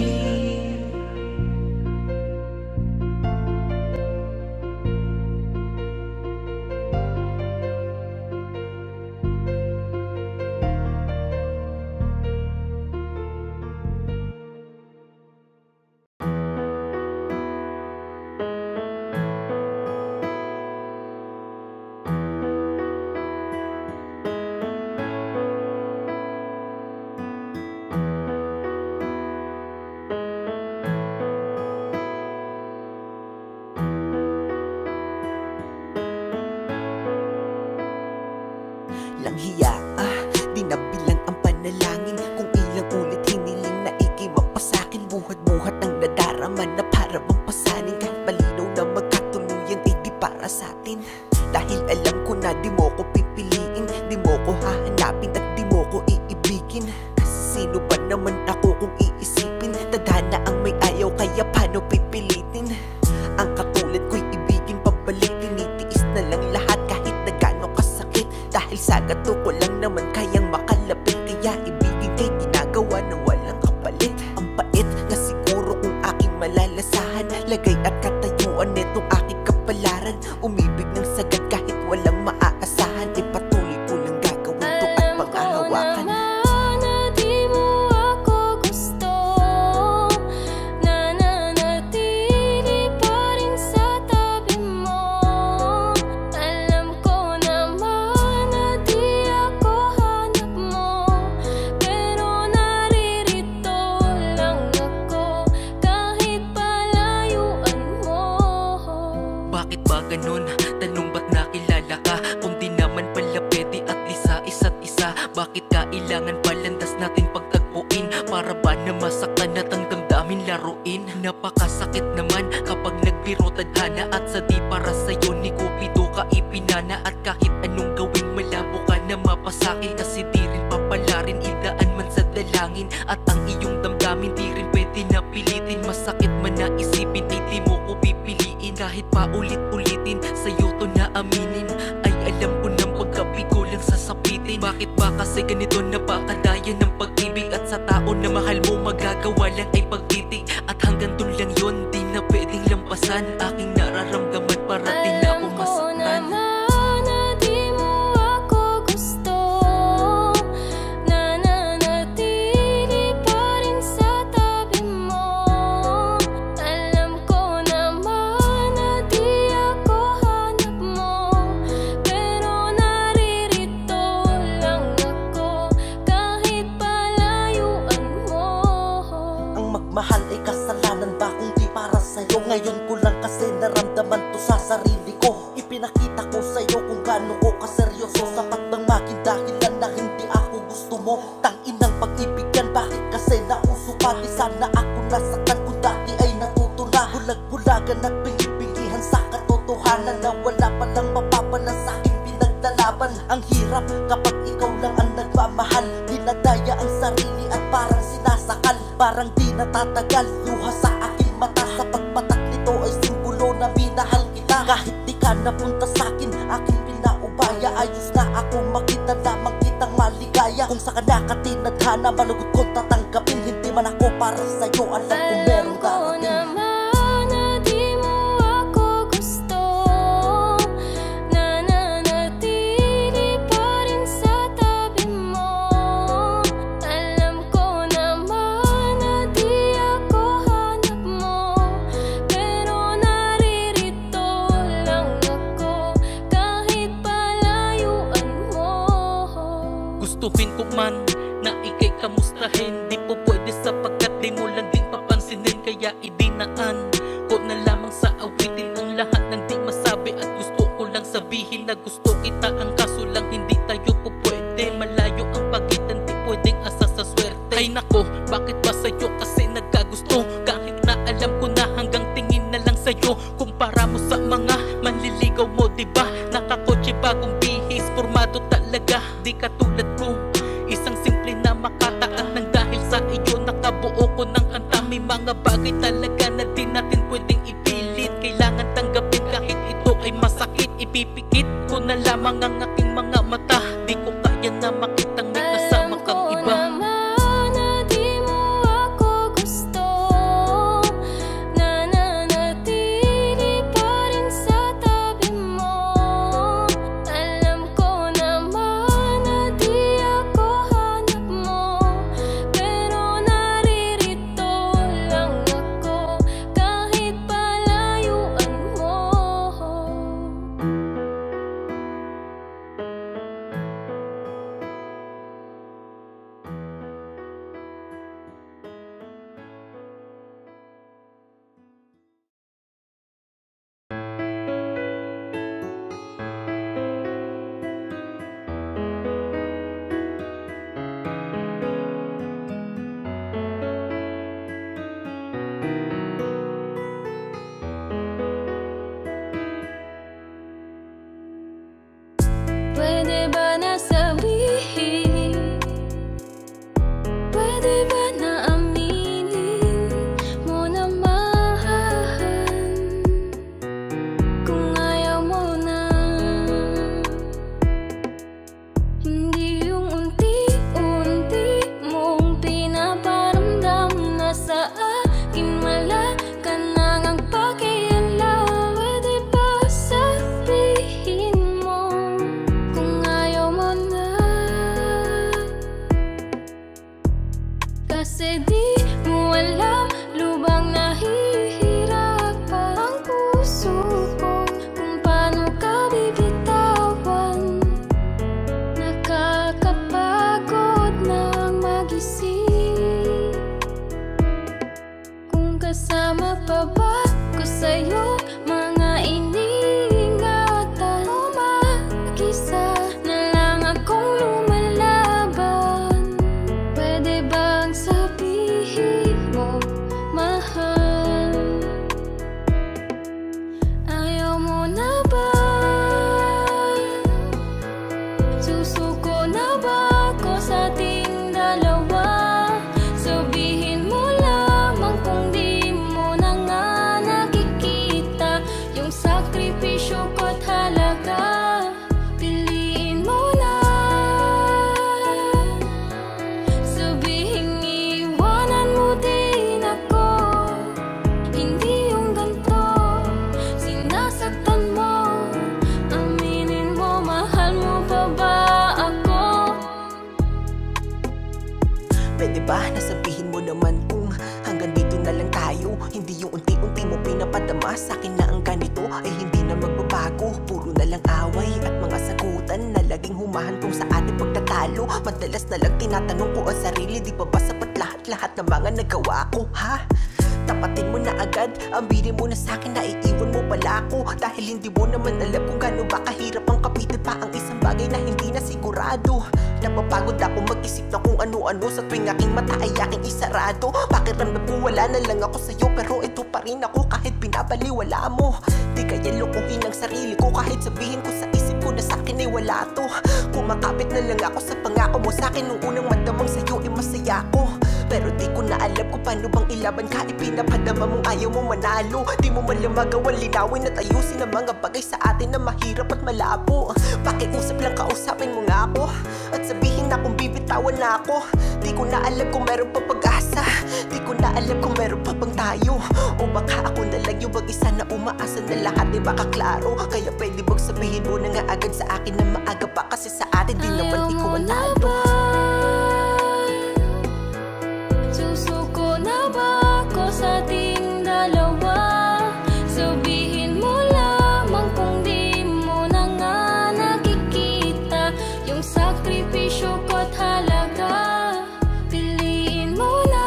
Lang hiya, ah, di na bilang ang panalangin. Kung ilang ulit hiniling na ikimapasakin. Buhat-buhat ang nadarama na para bang pasanin. Kahit malinaw na magkatuluyan ay di para sa atin. Dahil alam ko na di mo ko pipiliin, di mo ko hahanapin at di mo ko iibigin. Kasi sino ba naman ako kung iisipin? Tadhana ang may ayaw kaya paano pipilitin? Ang katulad ko'y ibigin pabalik. Tinitiis na lang lahat kahit na gaano kasakit. Dahil sa gato ko lang naman kayang makalapit. Kaya ibigin kay ginagawa ng walang kapalit. Ang pait na siguro kung aking malalasahan. Lagay at katayuan netong aking kapalaran. Umibig ng sagad kahit walang maaasahan. E patuloy ko lang gagawin to at panghahawakan. Bakit ba ganun? Tanong ba't nakilala ka? Kung di naman pala pwede at lisa isa't isa. Bakit kailangan palandas natin pagtagpuin? Para ba na masaktan at ang damdamin laruin? Napakasakit naman kapag nagbiro tadhana. At sa di para sa'yo ni Cupido ka ipinana. At kahit anong gawin malabo ka na mapasakin. Kasi di rin papalarin idaan man sa dalangin. At ang iyong damdamin di rin pwede na pilitin. Masakit man na isipin ay di mo ko pipiliin. Kahit pa ulit-ulitin sa'yo to na aminin. Ay alam ko ng pagkabigo lang sasapitin. Bakit ba kasi ganito napakadaya ng pag-ibig? At sa tao na mahal mo magagawa lang ay pagtitig. At hanggang dun lang yun di na pwedeng lampasan. Aking nararamdaman para di na ako masaktan. Mahal ay kasalanan ba kung Bulag-bulagan at pinipilihan sa katotohanan na wala palang mapapala sa aking pinaglalaban. Ang hirap kapag ikaw lang ang nagmamahal, dinadaya ang sarili at parang sinasakal. Parang di natatagal, luha sa aking mata. Sa pagpatak nito ay simbolo na minahal kita. Kahit di ka napunta sa'kin, aking pinaubaya. Ayos na ako makita lamang kitang maligaya. Kung sa ka tinadhana, malugod kong tatanggapin. Hindi man ako para sa'yo, alam ko merong darating. Gustuhin ko man na ikay kamustahin, di po pwede sapagkat di mo lang din papansinin. Kaya idinaan ko na lamang sa awitin ang lahat ng di masabi. At gusto ko lang sabihin na gusto kita, ang kaso lang hindi tayo po pwede. Malayo ang pagitan, di pwedeng asa sa swerte. Ay nako, bakit ba sa'yo kasi nagkagusto? Kahit na alam ko na hanggang tingin na lang sa'yo. Kumpara mo sa mga manliligaw mo, diba? Nakakotse bagong bihis, formado talaga. Di katulad ko, isang simple na makataan ng dahil sa iyo nakabuo ko ng kanta. May mga bagay talaga na di natin pwedeng ipilit. Kailangan tanggapin kahit ito ay masakit. Ipipikit ko na lamang ang aking mga mata. Di ko kaya na makitang may kasama kang iba. Pwede ba na sabihin? Pwede ba na aminin mo na mahal? Kung ayaw mo na, hindi yung unti-unti mong pinaparamdam na sa akin wala ka nang ang pakialam. Pwede ba sabihin mo kung ayaw mo na? Kasi di mo alam, lubang nahihirapan ang puso ko kung paano ka bibitawan. Nakakapagod nang mag-isip kung kasama pa ba ko sa'yo. Mga iniingatan o mag-isa na lang akong lumalaban. Pwede bang sabihin mo, mahal? Ayaw mo na ba? Susuko na ba ako sa ating dalawa? Sabihin mo lamang kung di mo na nga nakikita yung sakripisyo ko't halaga. Piliin mo na. Sabihin iwanan mo din ako. Hindi yung ganito, sinasaktan mo. Aminin mo, mahal mo pa ba ako? Pwede ba nasabihin mo naman kung hanggang dito na lang tayo? Hindi yung unti-unti mo pinapadama sa'kin na ang ganito ay hindi na magbabago. Puro na lang away at mga sagutan na laging humahantong sa ating pagtatalo. Madalas na lang tinatanong ko ang sarili, di pa ba sapat lahat-lahat ng mga nagawa ko, ha? Tapatin mo na agad, ambirin mo na sa'kin na iiwan mo pala ako. Dahil hindi mo naman alam kung gaano ba kahirap ang kapitan pa ang isang bagay na hindi na sigurado. Napapagod ako mag-isip na kung ano-ano sa tuwing aking mata ay aking isarado. Pakiramdam ko wala na lang ako sa'yo, pero ito pa rin ako kahit pin binabaliwala mo. Di kaya lukuhin ang sarili ko kahit sabihin ko sa isip ko na sa'kin ay wala to. Kumakapit na lang ako sa pangako mo sa'kin nung unang madamang sa'yo ay masaya ko. Pero di ko na alam kung paano bang ilaban ka. Ipinapadama mong ayaw mo manalo. Di mo man lang magawa linawin at ayusin ang mga bagay sa atin na mahirap at malabo. Pakiusap lang kausapin mo nga ako at sabihin na kung bibitawan na ako. Di ko na alam kung meron pa pag-asa. Di ko na alam kung meron pa bang tayo. O baka ako na lang yung mag-isa na umaasa na lahat ay baka klaro. Kaya pwede bang sabihin mo na nga agad sa akin na maaga pa. Kasi sa atin di naman ikaw ang talo. Susuko na ba ako sa ating dalawa? Sabihin mo lamang kung di mo na nga nakikita yung sakripisyo ko't halaga. Piliin mo na.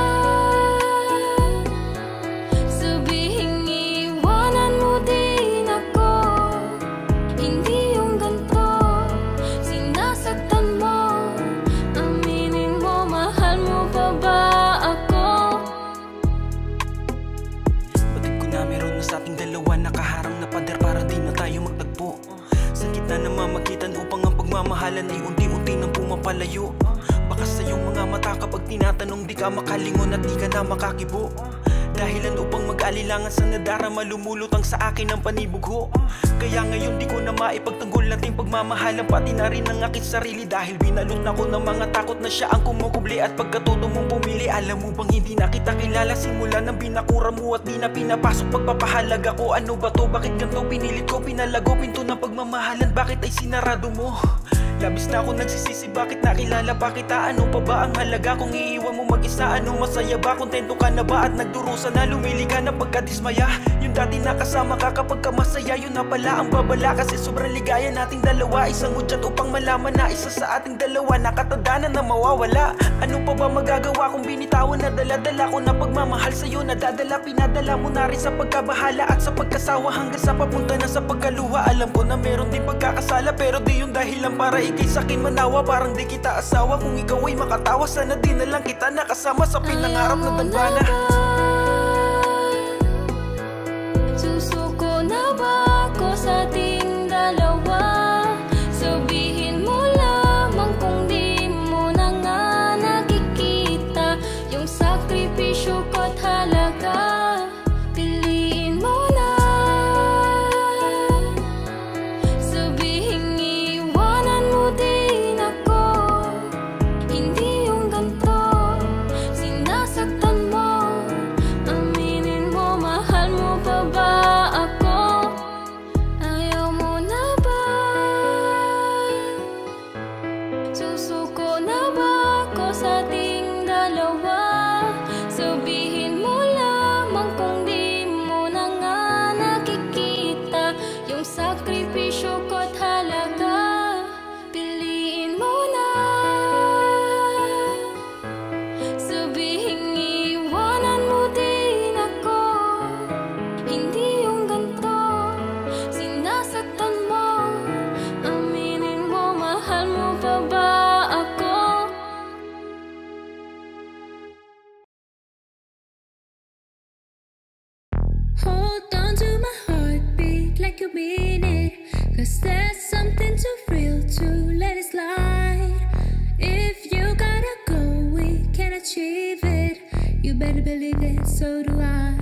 Sabihin iwanan mo din ako. Hindi yung ganito, sinasaktan mo. Aminin mo, mahal mo pa ba ako? Batid ko na meron na sa ating dalawa nakaharang na pader para di na tayo magtagpo. Sa gitna na mamagitan upang ang pagmamahalan ay unti-unti nang pumapalayo. Baka sa iyong mga mata kapag tinatanong di ka makalingon at di ka na makakibo. Dahilan upang mag-alilangan sa nadarama, lumulutang sa akin ang panibugho. Kaya ngayon di ko na maipagtanggol nating pagmamahalan, pati na rin ang aking sarili. Dahil binalot na ko ng mga takot na siya ang kumukubli. At pagkatodo mong pumili, alam mo bang hindi na kita kilala simula nang binakura mo at di na pinapasok pagpapahalaga ko. Ano ba to? Bakit ganito pinilit ko? Pinalago pinto ng pagmamahalan, bakit ay sinarado mo? Labis na ako nagsisisi, bakit nakilala pa kita? Ano pa ba ang halaga kung iiwan mo mag-isa? Ano masaya ba? Kontento ka na ba? At nagdurusa na lumili ka na pagkadismaya? Yung dati nakasama ka kapag ka masaya, yun na pala ang babala. Kasi sobrang ligaya nating dalawa. Isang udyat upang malaman na isa sa ating dalawa nakatanda na na mawawala. Ano pa ba magagawa kung binitawan na dala-dala ko na pagmamahal sa'yo? Nadadala, pinadala mo na rin sa pagkabahala at sa pagkasawa hanggang sa papunta na sa pagkaluwa. Alam ko na meron din pagkakasala, pero di yung dahilan para ikay sa'kin manawa. Parang di kita asawa, kung ikaw ay makatawa sana di na lang kita nakasama sa pinangarap na dambana. Susuko na ba ako sa ating dalawa? Sabihin mo lamang kung di mo na nga nakikita yung sakripisyo ko't halaga. Piliin mo na. Sabihin iwanan mo din ako. Hindi yung ganito, sinasaktan mo. Aminin mo, mahal mo pa ba ako? Ayaw mo na ba? Susuko na ba ako sa ating dalawa? Sabihin mo lamang kung di mo na nga nakikita yung sakripisyo ko't halaga. Piliin mo na. Sabihin iwanan mo din ako. Hindi yung ganito, sinasaktan mo. Aminin mo, mahal mo pa ba ako? Hold on to my heartbeat like you mean it. Cause there's something too real to let it slide. If you gotta go, we can achieve it. You better believe it, so do I.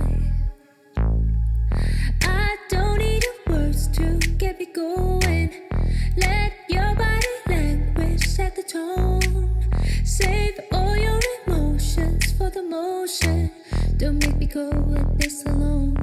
I don't need your words to get me going. Let your body language set the tone. Save all your emotions for the motion. Don't make me go with this alone.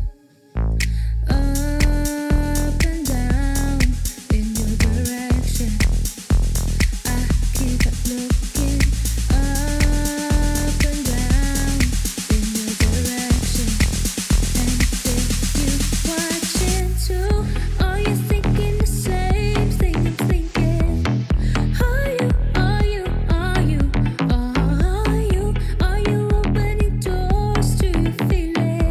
Up and down in your direction. I keep looking up and down in your direction. And if you watching too, are you thinking the same thing I'm thinking? Are you, are you, are you, are you, are you opening doors to your feelings?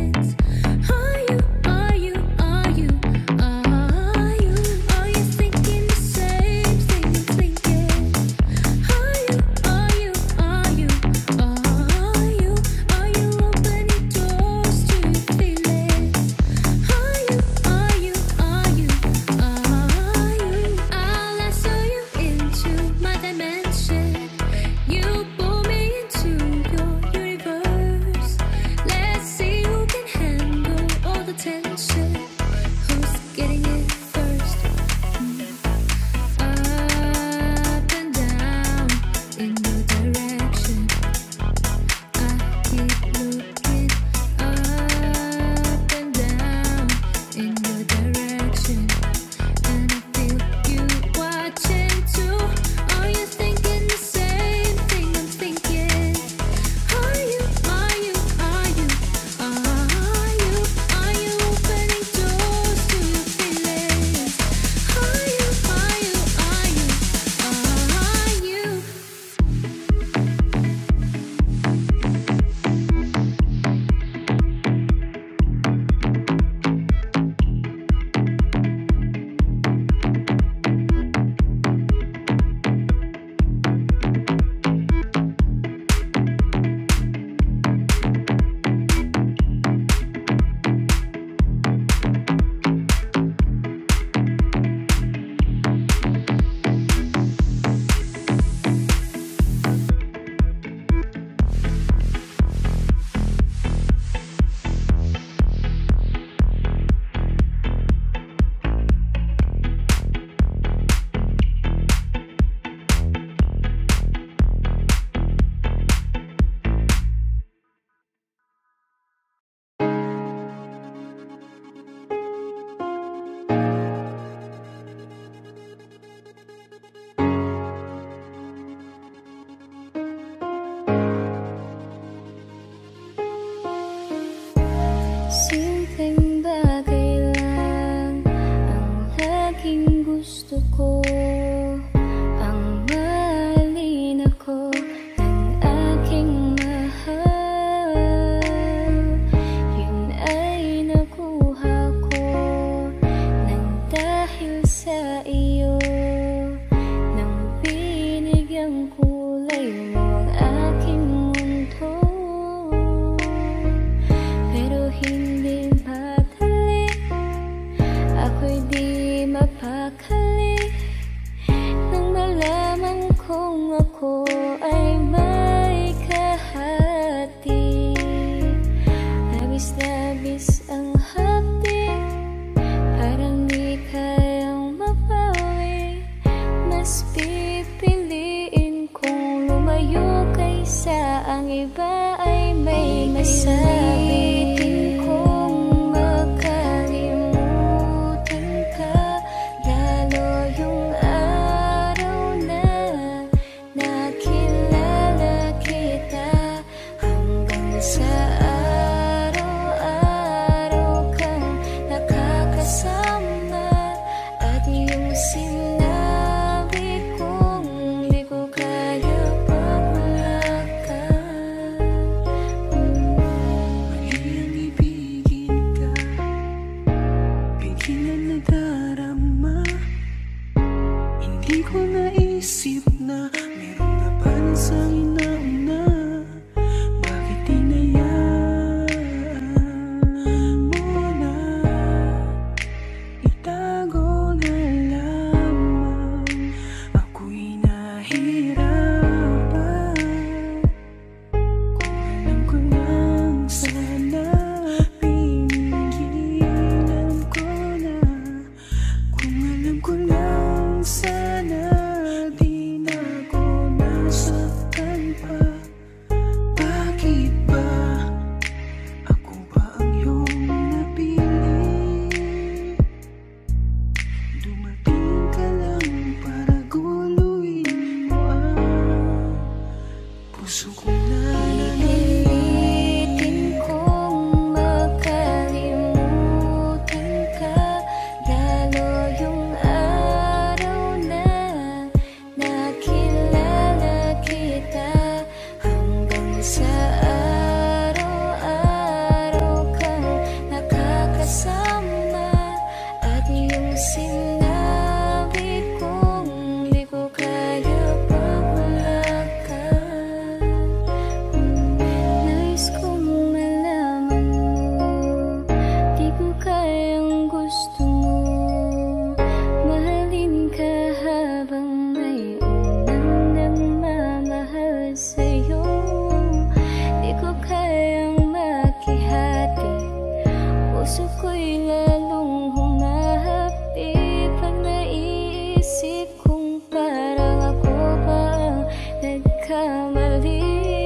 puso ko'y lalong humahapdi pag naiisip kung parang ako pa ang nagkamali.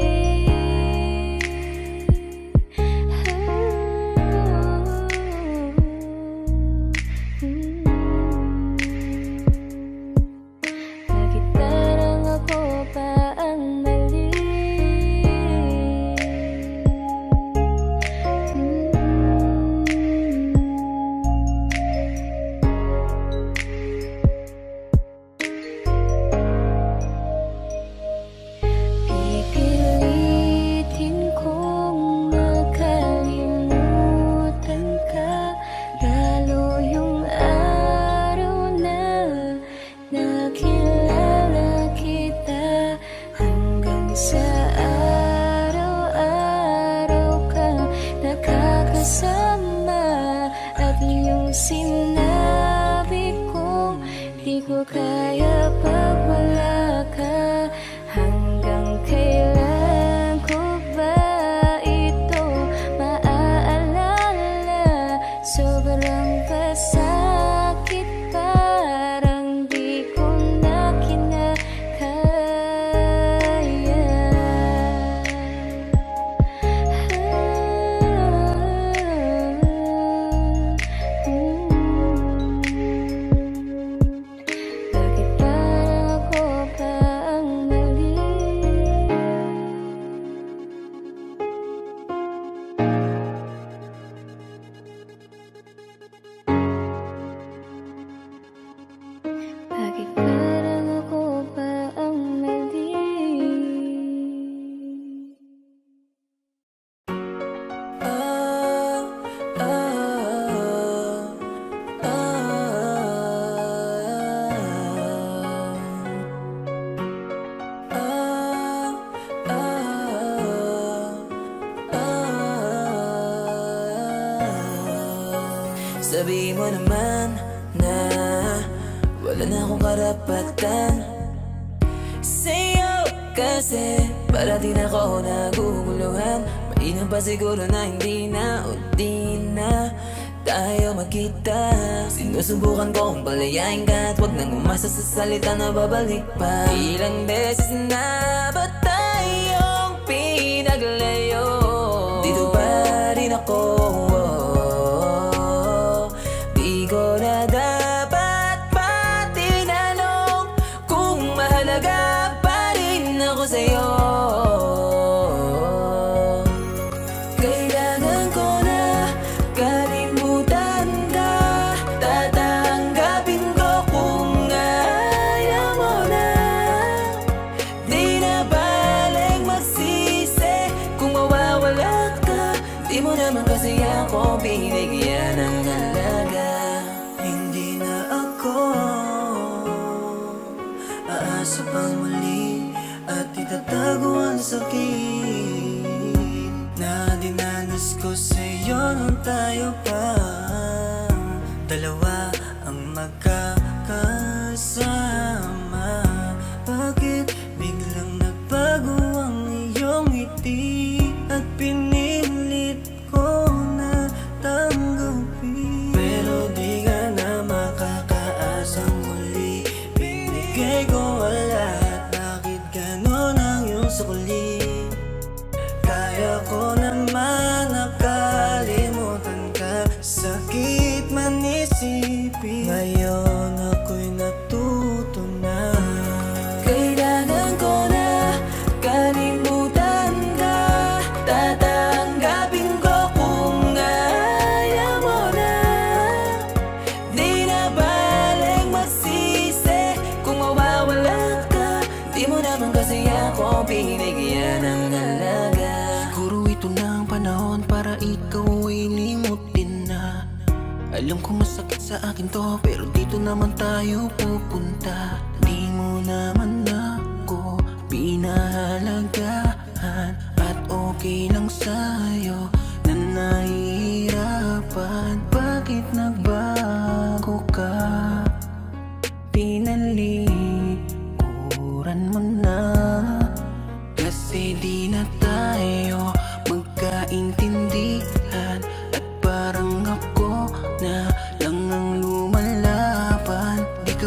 Bakit parang ako pa ang mali? Pipilitin kong makalimutan ka, lalo yung araw na nakilala kita, hanggang sa araw-araw kang nakakasama. At yung sinabi kong di ko kaya pag wala ka, hanggang kailan ko ba ito maaalala? Sobrang pasakit, parang di ko na kinakaya. Bakit parang ako pa ang mali? Bakit parang ako pa ang mali? Sabihin mo naman na wala na akong karapatan sa'yo, kasi para din ako naguguluhan. Mainam pa siguro na hindi na o di na tayo magkita. Sinusubukan ko kung palayain ka at wag nang umasa sa salita na babalik pa. Ilang beses na ba tayong pinaglayo? Dito pa rin ako. Di ko na dapat pa tinanong kung mahalaga pa rin ako sa'yo. Kailangan ko na kalimutan ka, tatanggapin ko kung ayaw mo na. Di na balik magsisi kung mawawala ka. Di mo naman kasi ako binigyan ng halaga. Hindi na ako aasa pang muli at itatago ang sakit na dinanas ko sa'yo nung tayo pa dalawa ang magkakasama. Bakit biglang nagbago ang iyong ngiti at pinilit ko na tanggapin? Pero di ka na makakaasang muli. Binigay ko ang lahat, bakit ganon ang iyong sukli? Kaya ko naman nakalimutan ka, sakit man isipin. Ngayon ako'y natuto na. Kailangan ko na kalimutan ka, tatanggapin ko kung ayaw mo na. Di na balik magsisi kung mawawala ka. Di mo naman kasi ako binigyan ng halaga. Siguro ito na ang panahon para ikaw ay limutin na. Alam ko masakit sa akin to, pero dito naman tayo pupunta. Di mo naman ako pinahalagahan, at okay lang sa'yo na nahihirapan. Bakit nagbago ka? Pinalikuran mo na, kasi di na tayo magkaintindihan. At parang ako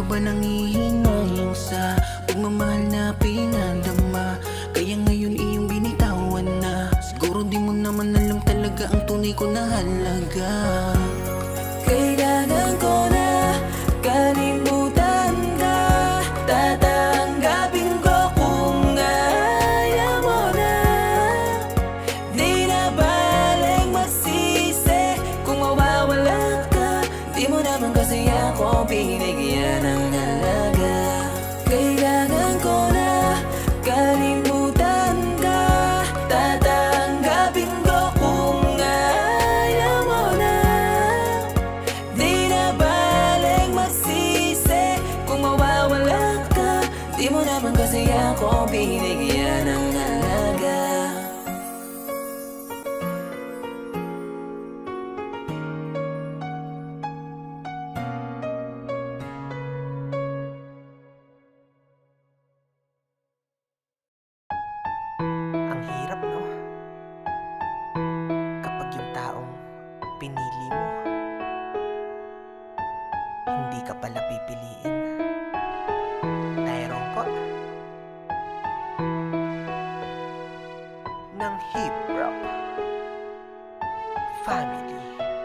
ba nangihinayang sa pagmamahal na pinadama? Kaya ngayon iyong binitawan na. Siguro di mo naman alam talaga ang tunay ko na halaga. Kailangan ko na kalimutan ka. Tatanggapin ko kung ayaw mo na. Di na baling magsisi kung mawawala ka. Di mo naman kasi ako binigyan ng halaga. Kailangan ko na kalimutan ka. Tatanggapin ko kung ayaw mo na. Di na baling magsisi kung mawawala ka. Di mo naman kasi ako binigyan ng halaga. Ang hirap, no? Kapag yung taong pinili mo, hindi ka pala pipiliin. Tyrone po ng hip-hop family.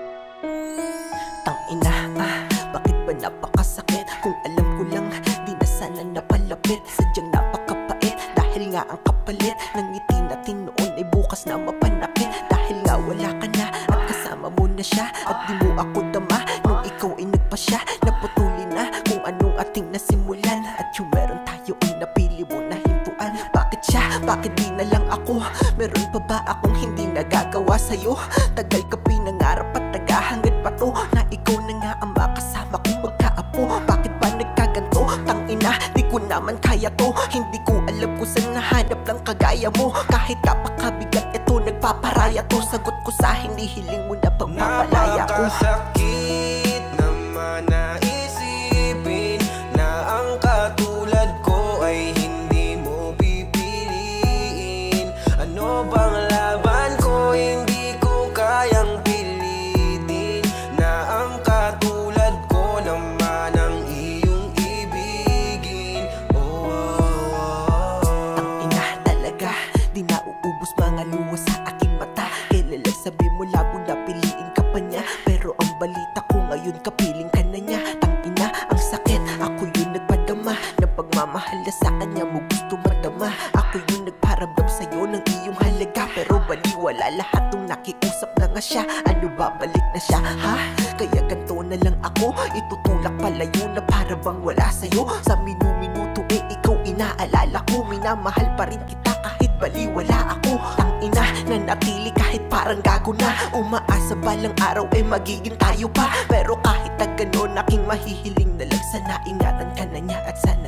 Tangina, ah, bakit ba napakasakit? Kung alam ko lang, di na sana napalapit. Sadyang napakapait, dahil nga ang kapalit ng ngiti natin noon ay bukas na mapanakit. Dahil nga wala ka na at kasama mo na siya. At di mo ako dama nung ikaw ay nagpasya. Naputuli na kung anong ating nasimulan. At yung meron tayo ay napili mo na hintuan. Bakit siya? Bakit di na lang ako? Meron pa ba akong hindi nagagawa sa'yo? Tagal ka pinangarap at naghahangad pa to na ikaw na nga ang makasama kong magkaapo. Bakit ba nagkaganto? Tangina, di ko naman kaya to. Hindi ko alam kung saan nahanap ng kagaya mo. Kahit kapakabigat ito, nagpaparaya to. Sagot ko sa hinihiling mo na pagpapalaya ko. Napakasakit naman na isipin na ang katulad ko ay hindi mo pipiliin. Ano bang laban ko, hindi ko kayang pilitin. Na ang katulad ko naman ang iyong ibigin. Oh, oh, oh. Tangina talaga, di na uubos mga luha sa aking mata. Kailan sabi mo labo na piliin ka pa niya. Pero ang balita ko ngayon kapiling ka na niya. Tangina, ang sakit, ako yung nagpadama. Na pagmamahal na sa kanya mo gusto madama. Ako yung nagparamdam sa'yo ng iyong halaga. Pero baliwala lahat nung nakiusap na nga siya. Ano ba, balik na siya, ha? Kaya ganto na lang ako, itutulak palayo na para bang wala sa'yo. Sa minu-minuto eh ikaw inaalala ko. Minamahal pa rin kita kahit baliwala ako. Tangina, nanatili kahit parang gago na. Umaasa balang araw eh magiging tayo pa. Pero kahit na ganon, aking mahihiling na lang sana ingatan ka na niya at sana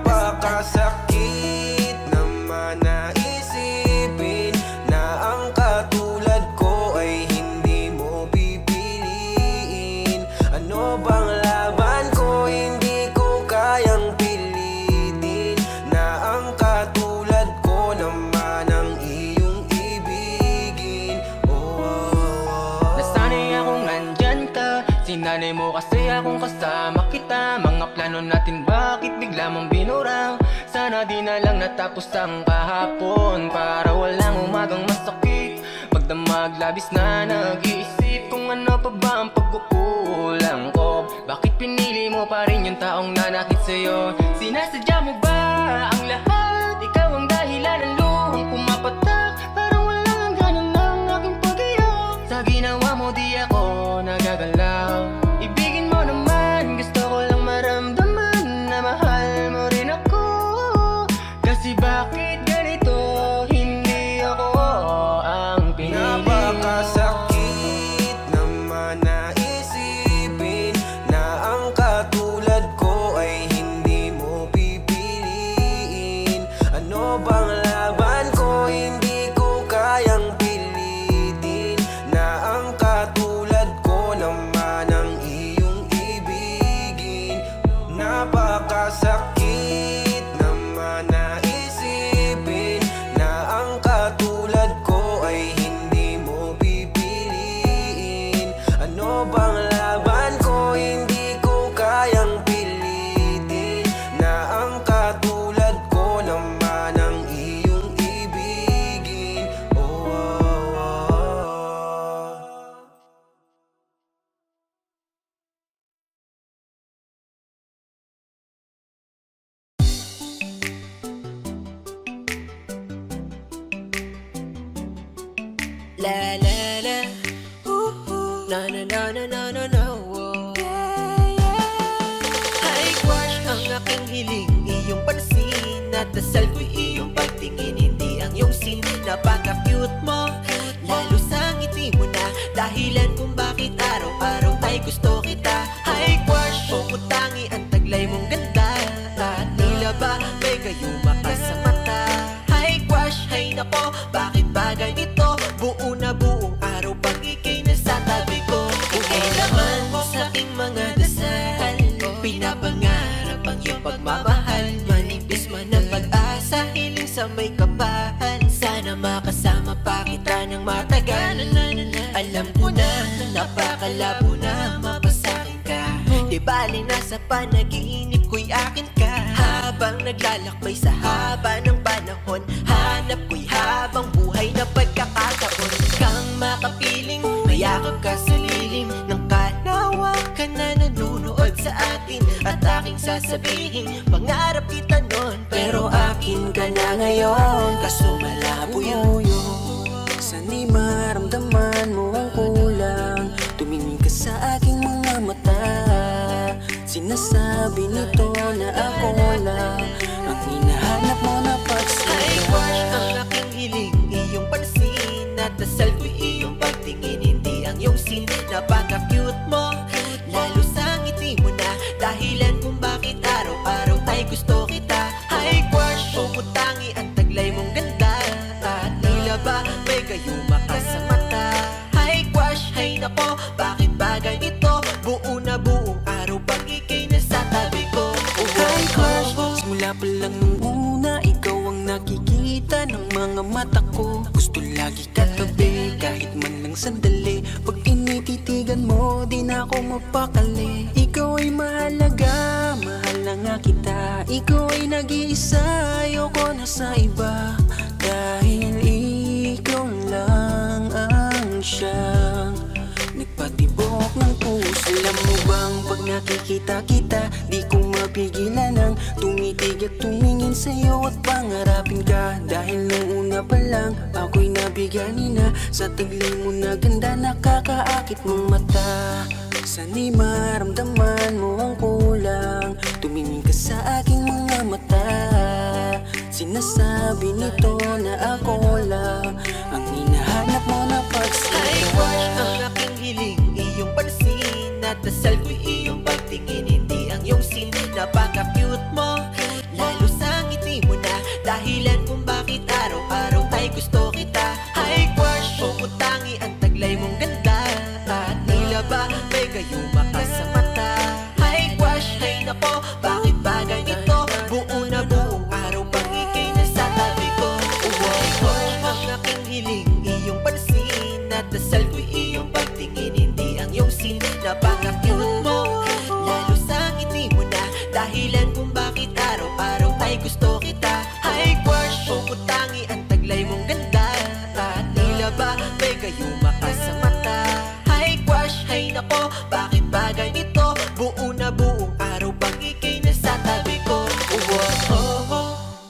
Napakasakit naman na isipin na ang katulad ko ay hindi mo pipiliin. Ano bang laban ko, hindi ko kayang pilitin. Na ang katulad ko naman ang iyong ibigin. Oh, oh, oh. Nasanay akong nandyan ka. Sinanay mo kasi akong kasama kita. Mga plano natin bakit bigla mong binura? Sana di na lang natapos ang kahapon, para walang umagang masakit. Magdamag labis na nag-iisip kung ano pa ba ang pagkukulang ko. Bakit pinili mo pa rin yung taong nanakit sa'yo? Sinasadya mo ba ang lahat? Ikaw ang dahilan ng luhang pumapatak. Parang walang ganun ng aking pag-iyak. Sa ginawa mo di ako nagagalaw. Ibigin mo naman, gusto ko lang maramdaman na mahal mo rin ako. Kasi bakit ganito, hindi ako ang pinili mo. Napakasakit naman na isipin na ang katulad ko ay hindi mo pipiliin. Ano bang laban ko, hindi ko kayang pilitin. Na ang katulad ko naman ang iyong ibigin. Napakasakit naman na isipin na ang katulad ko ay hindi mo pipiliin. Ano bang laban ko, hindi ko kayang pilitin. La la la, na na na na na na na. Hi crush, ang aking hiling, iyong pansin. At dasal ko'y iyong pagtingin, hindi ang iyong sin. Napaka-cute mo, lalo sa ngiti mo na dahilan kung bakit araw-araw ay gusto kita. Hi crush, pumutangi ang taglay mong ganda. At tila ba may gayuma ka sa mata. Hi crush, hay nako, bakit ba ganito? Buo na buong araw pag ikay nasa tabi ko. Ikay naman sa aking mga dasal, pinapangarap ang iyong pagmamahal. Manipis man ang pag-asa, hiling sa may kapal. Sana makasama pa kita ng matagal. Alam ko na, napakalabo na mapasakin ka. Di bali nasa panaginip ko'y akin ka. Habang naglalakbay sa haba ng panahon, hanap ko'y habang buhay na pagkakataon. Kang makapiling, mayakap ka sa lilim ng kalawakan na nanunood sa atin. At aking sasabihin, pangarap kita nun, pero akin ka na ngayon. Kaso malabo yun. Sana'y maramdaman mo ang kulang. Tumingin ka sa aking mga mata. Sinasabi nito na ako lang ang hinahanap mo na pagsaya. Hi crush, ang aking hiling, iyong pansin. At dasal ko'y iyong pagtingin, hindi ang iyong sin. Napaka-cute mo, lalo sa ngiti mo na dahilan kung bakit araw-araw ay gusto kita. Hi crush, pumutangi ang taglay mong ganda. At tila ba may gayuma ka sa mata. Hi crush, hay nako, bakit ba ganito? Buo na buong araw pag ikay nasa tabi ko. Hi crush, simula pa lang nung una, ikaw ang nakikita ng mga mata ko. Gusto lagi katabi, kahit man lang sandali. Pag tinititigan mo, di na ako mapakali. Ikaw ay mahalaga, mahal na nga kita. Ikaw ay nag-iisa, ayoko na sa iba. Dahil ikaw lang ang siyang nagpatibok ng puso. Alam mo bang pag nakikita kita, di ko mapigilan ang tumitig at tumingin sa'yo at pangarapin ka. Dahil nung una pa lang, ako'y nabigani na sa taglay mo na ganda, nakakaakit mong mata. Sana'y maramdaman mo ang kulang. Tumingin ka sa aking mga mata. Sinasabi nito na ako lang ang hinahanap mo na pagsaya. Hi crush, ang aking hiling, iyong pansin. At dasal ko'y iyong pagtingin, hindi ang iyong sin. Napaka-cute mo, lalo sa ngiti mo na dahilan kung bakit araw-araw ay gusto kita. Hi crush, pumutangi ang taglay mong ganda. At tila ba may gayuma ka sa mata. Hi crush, hay nako, bakit ba ganito? Buo na buong araw pag ikay nasa tabi ko. Hi crush, ang aking hiling, iyong pansin. At dasal ko'y iyong pagtingin, hindi ang iyong sin. Napaka-cute mo, lalo sa ngiti mo na dahilan kung bakit araw-araw ay gusto kita. Hi crush, pumutangi ang taglay mong ganda. At tila ba may gayuma ka sa mata. Hi crush, hay nako, bakit ba ganito? Buo na buong araw pag ikay nasa tabi ko. Oh, oh, oh.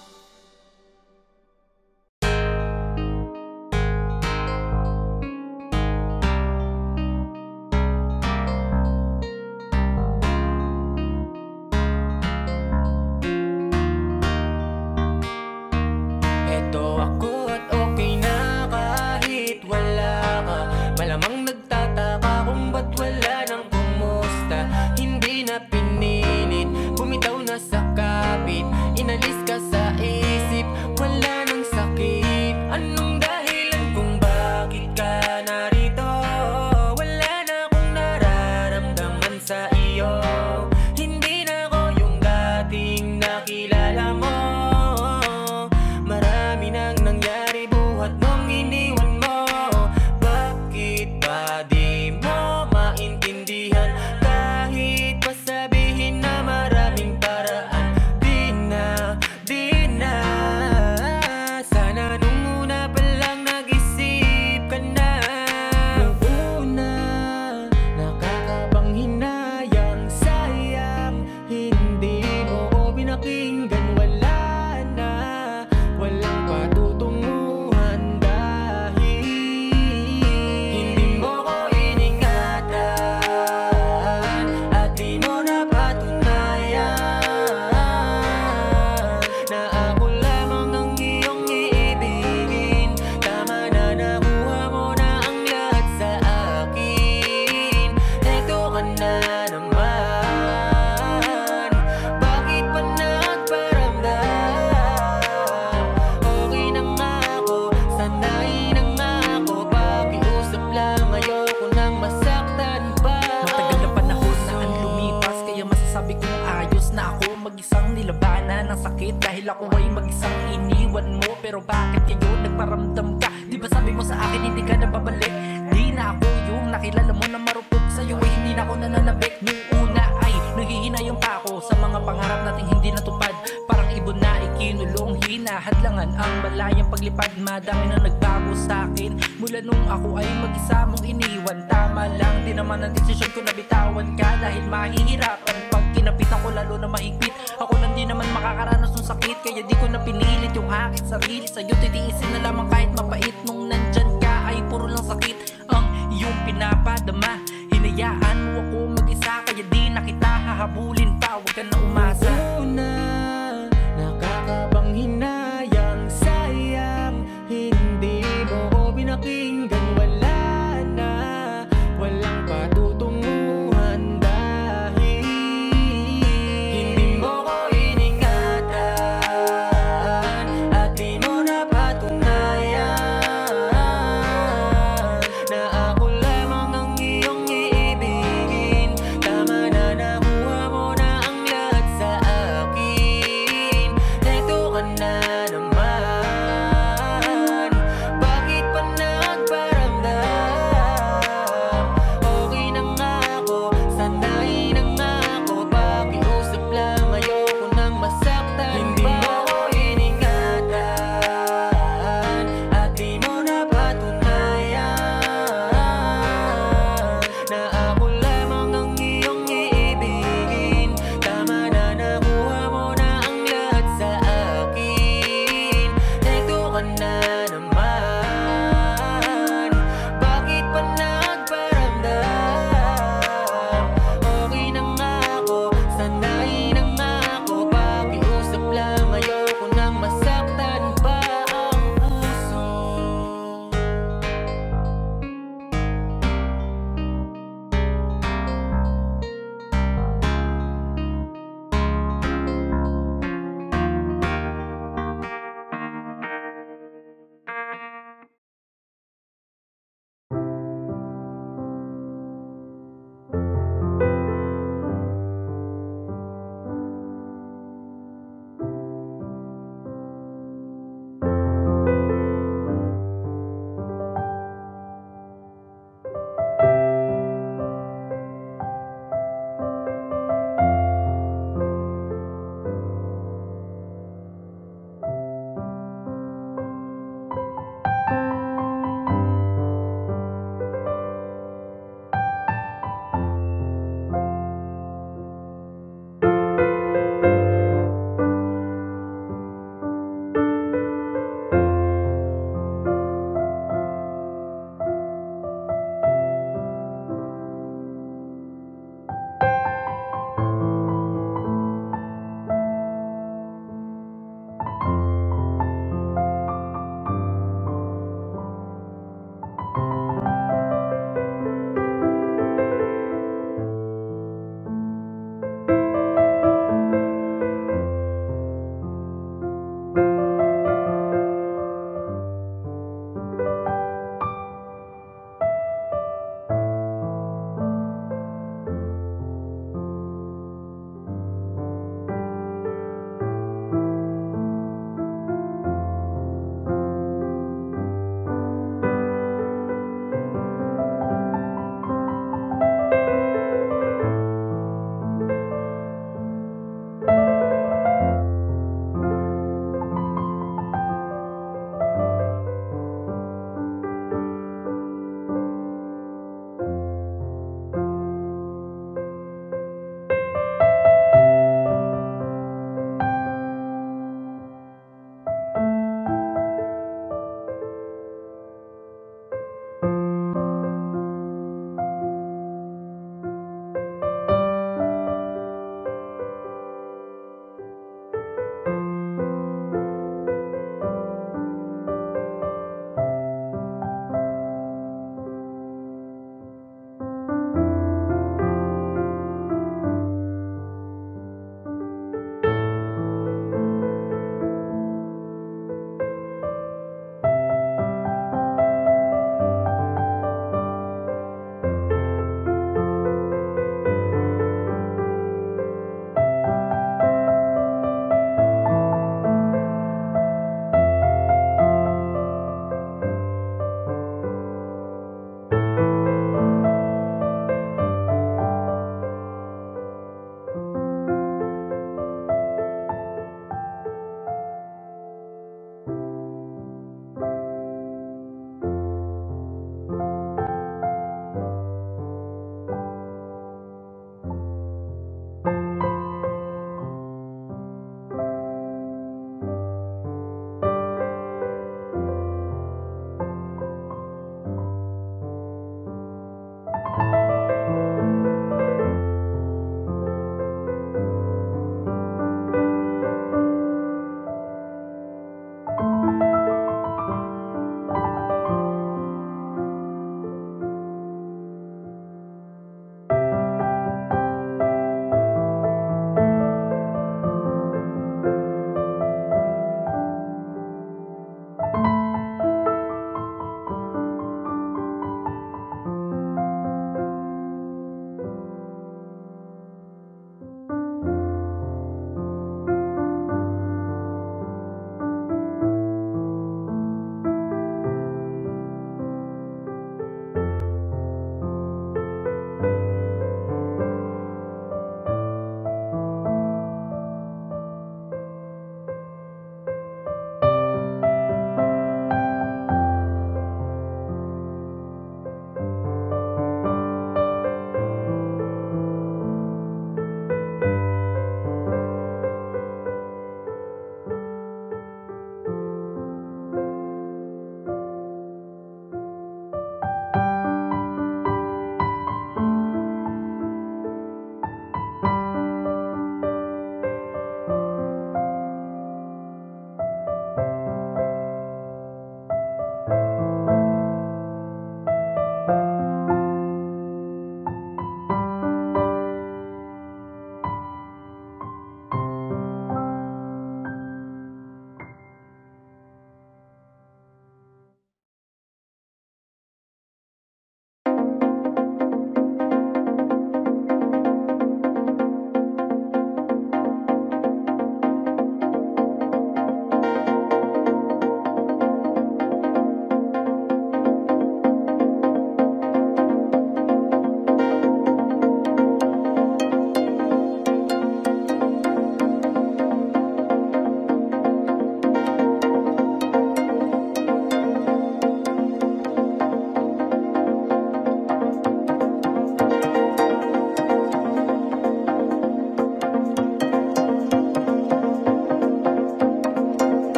Eto ako at okay na kahit wala ka. Malamang nagtataka kung ba't wala nang kumusta. Hindi na labanan ng sakit dahil ako ay mag-isang iniwan mo. Pero bakit ngayon nagparamdam ka? Di ba sabi mo sa akin hindi ka na babalik? Di na ako yung nakilala mo na marupok sa'yo ay hindi na ako nananabik. Nung una ay nanghihinayang pa ako sa mga pangarap nating hindi natupad. Parang ibon na ikinulong, hinahadlangan ang malayang paglipad. Madami na nagbago sa'kin mula nung ako ay mag-isa mong iniwan. Tama lang, di naman ang desisyon ko na bitawan ka dahil mahihirapan pag kinapitan ko lalo na mahigpit. Ako lang di naman makakaranas ng sakit, kaya di ko na pinilit yung aking sarili. Sa'yo titiisin na lamang kahit mapait. Nung nandyan ka ay puro lang sakit ang iyong pinapadama. Hinayaan mo ako mag-isa kaya di na kita hahabulin pa. Huwag ka na umasa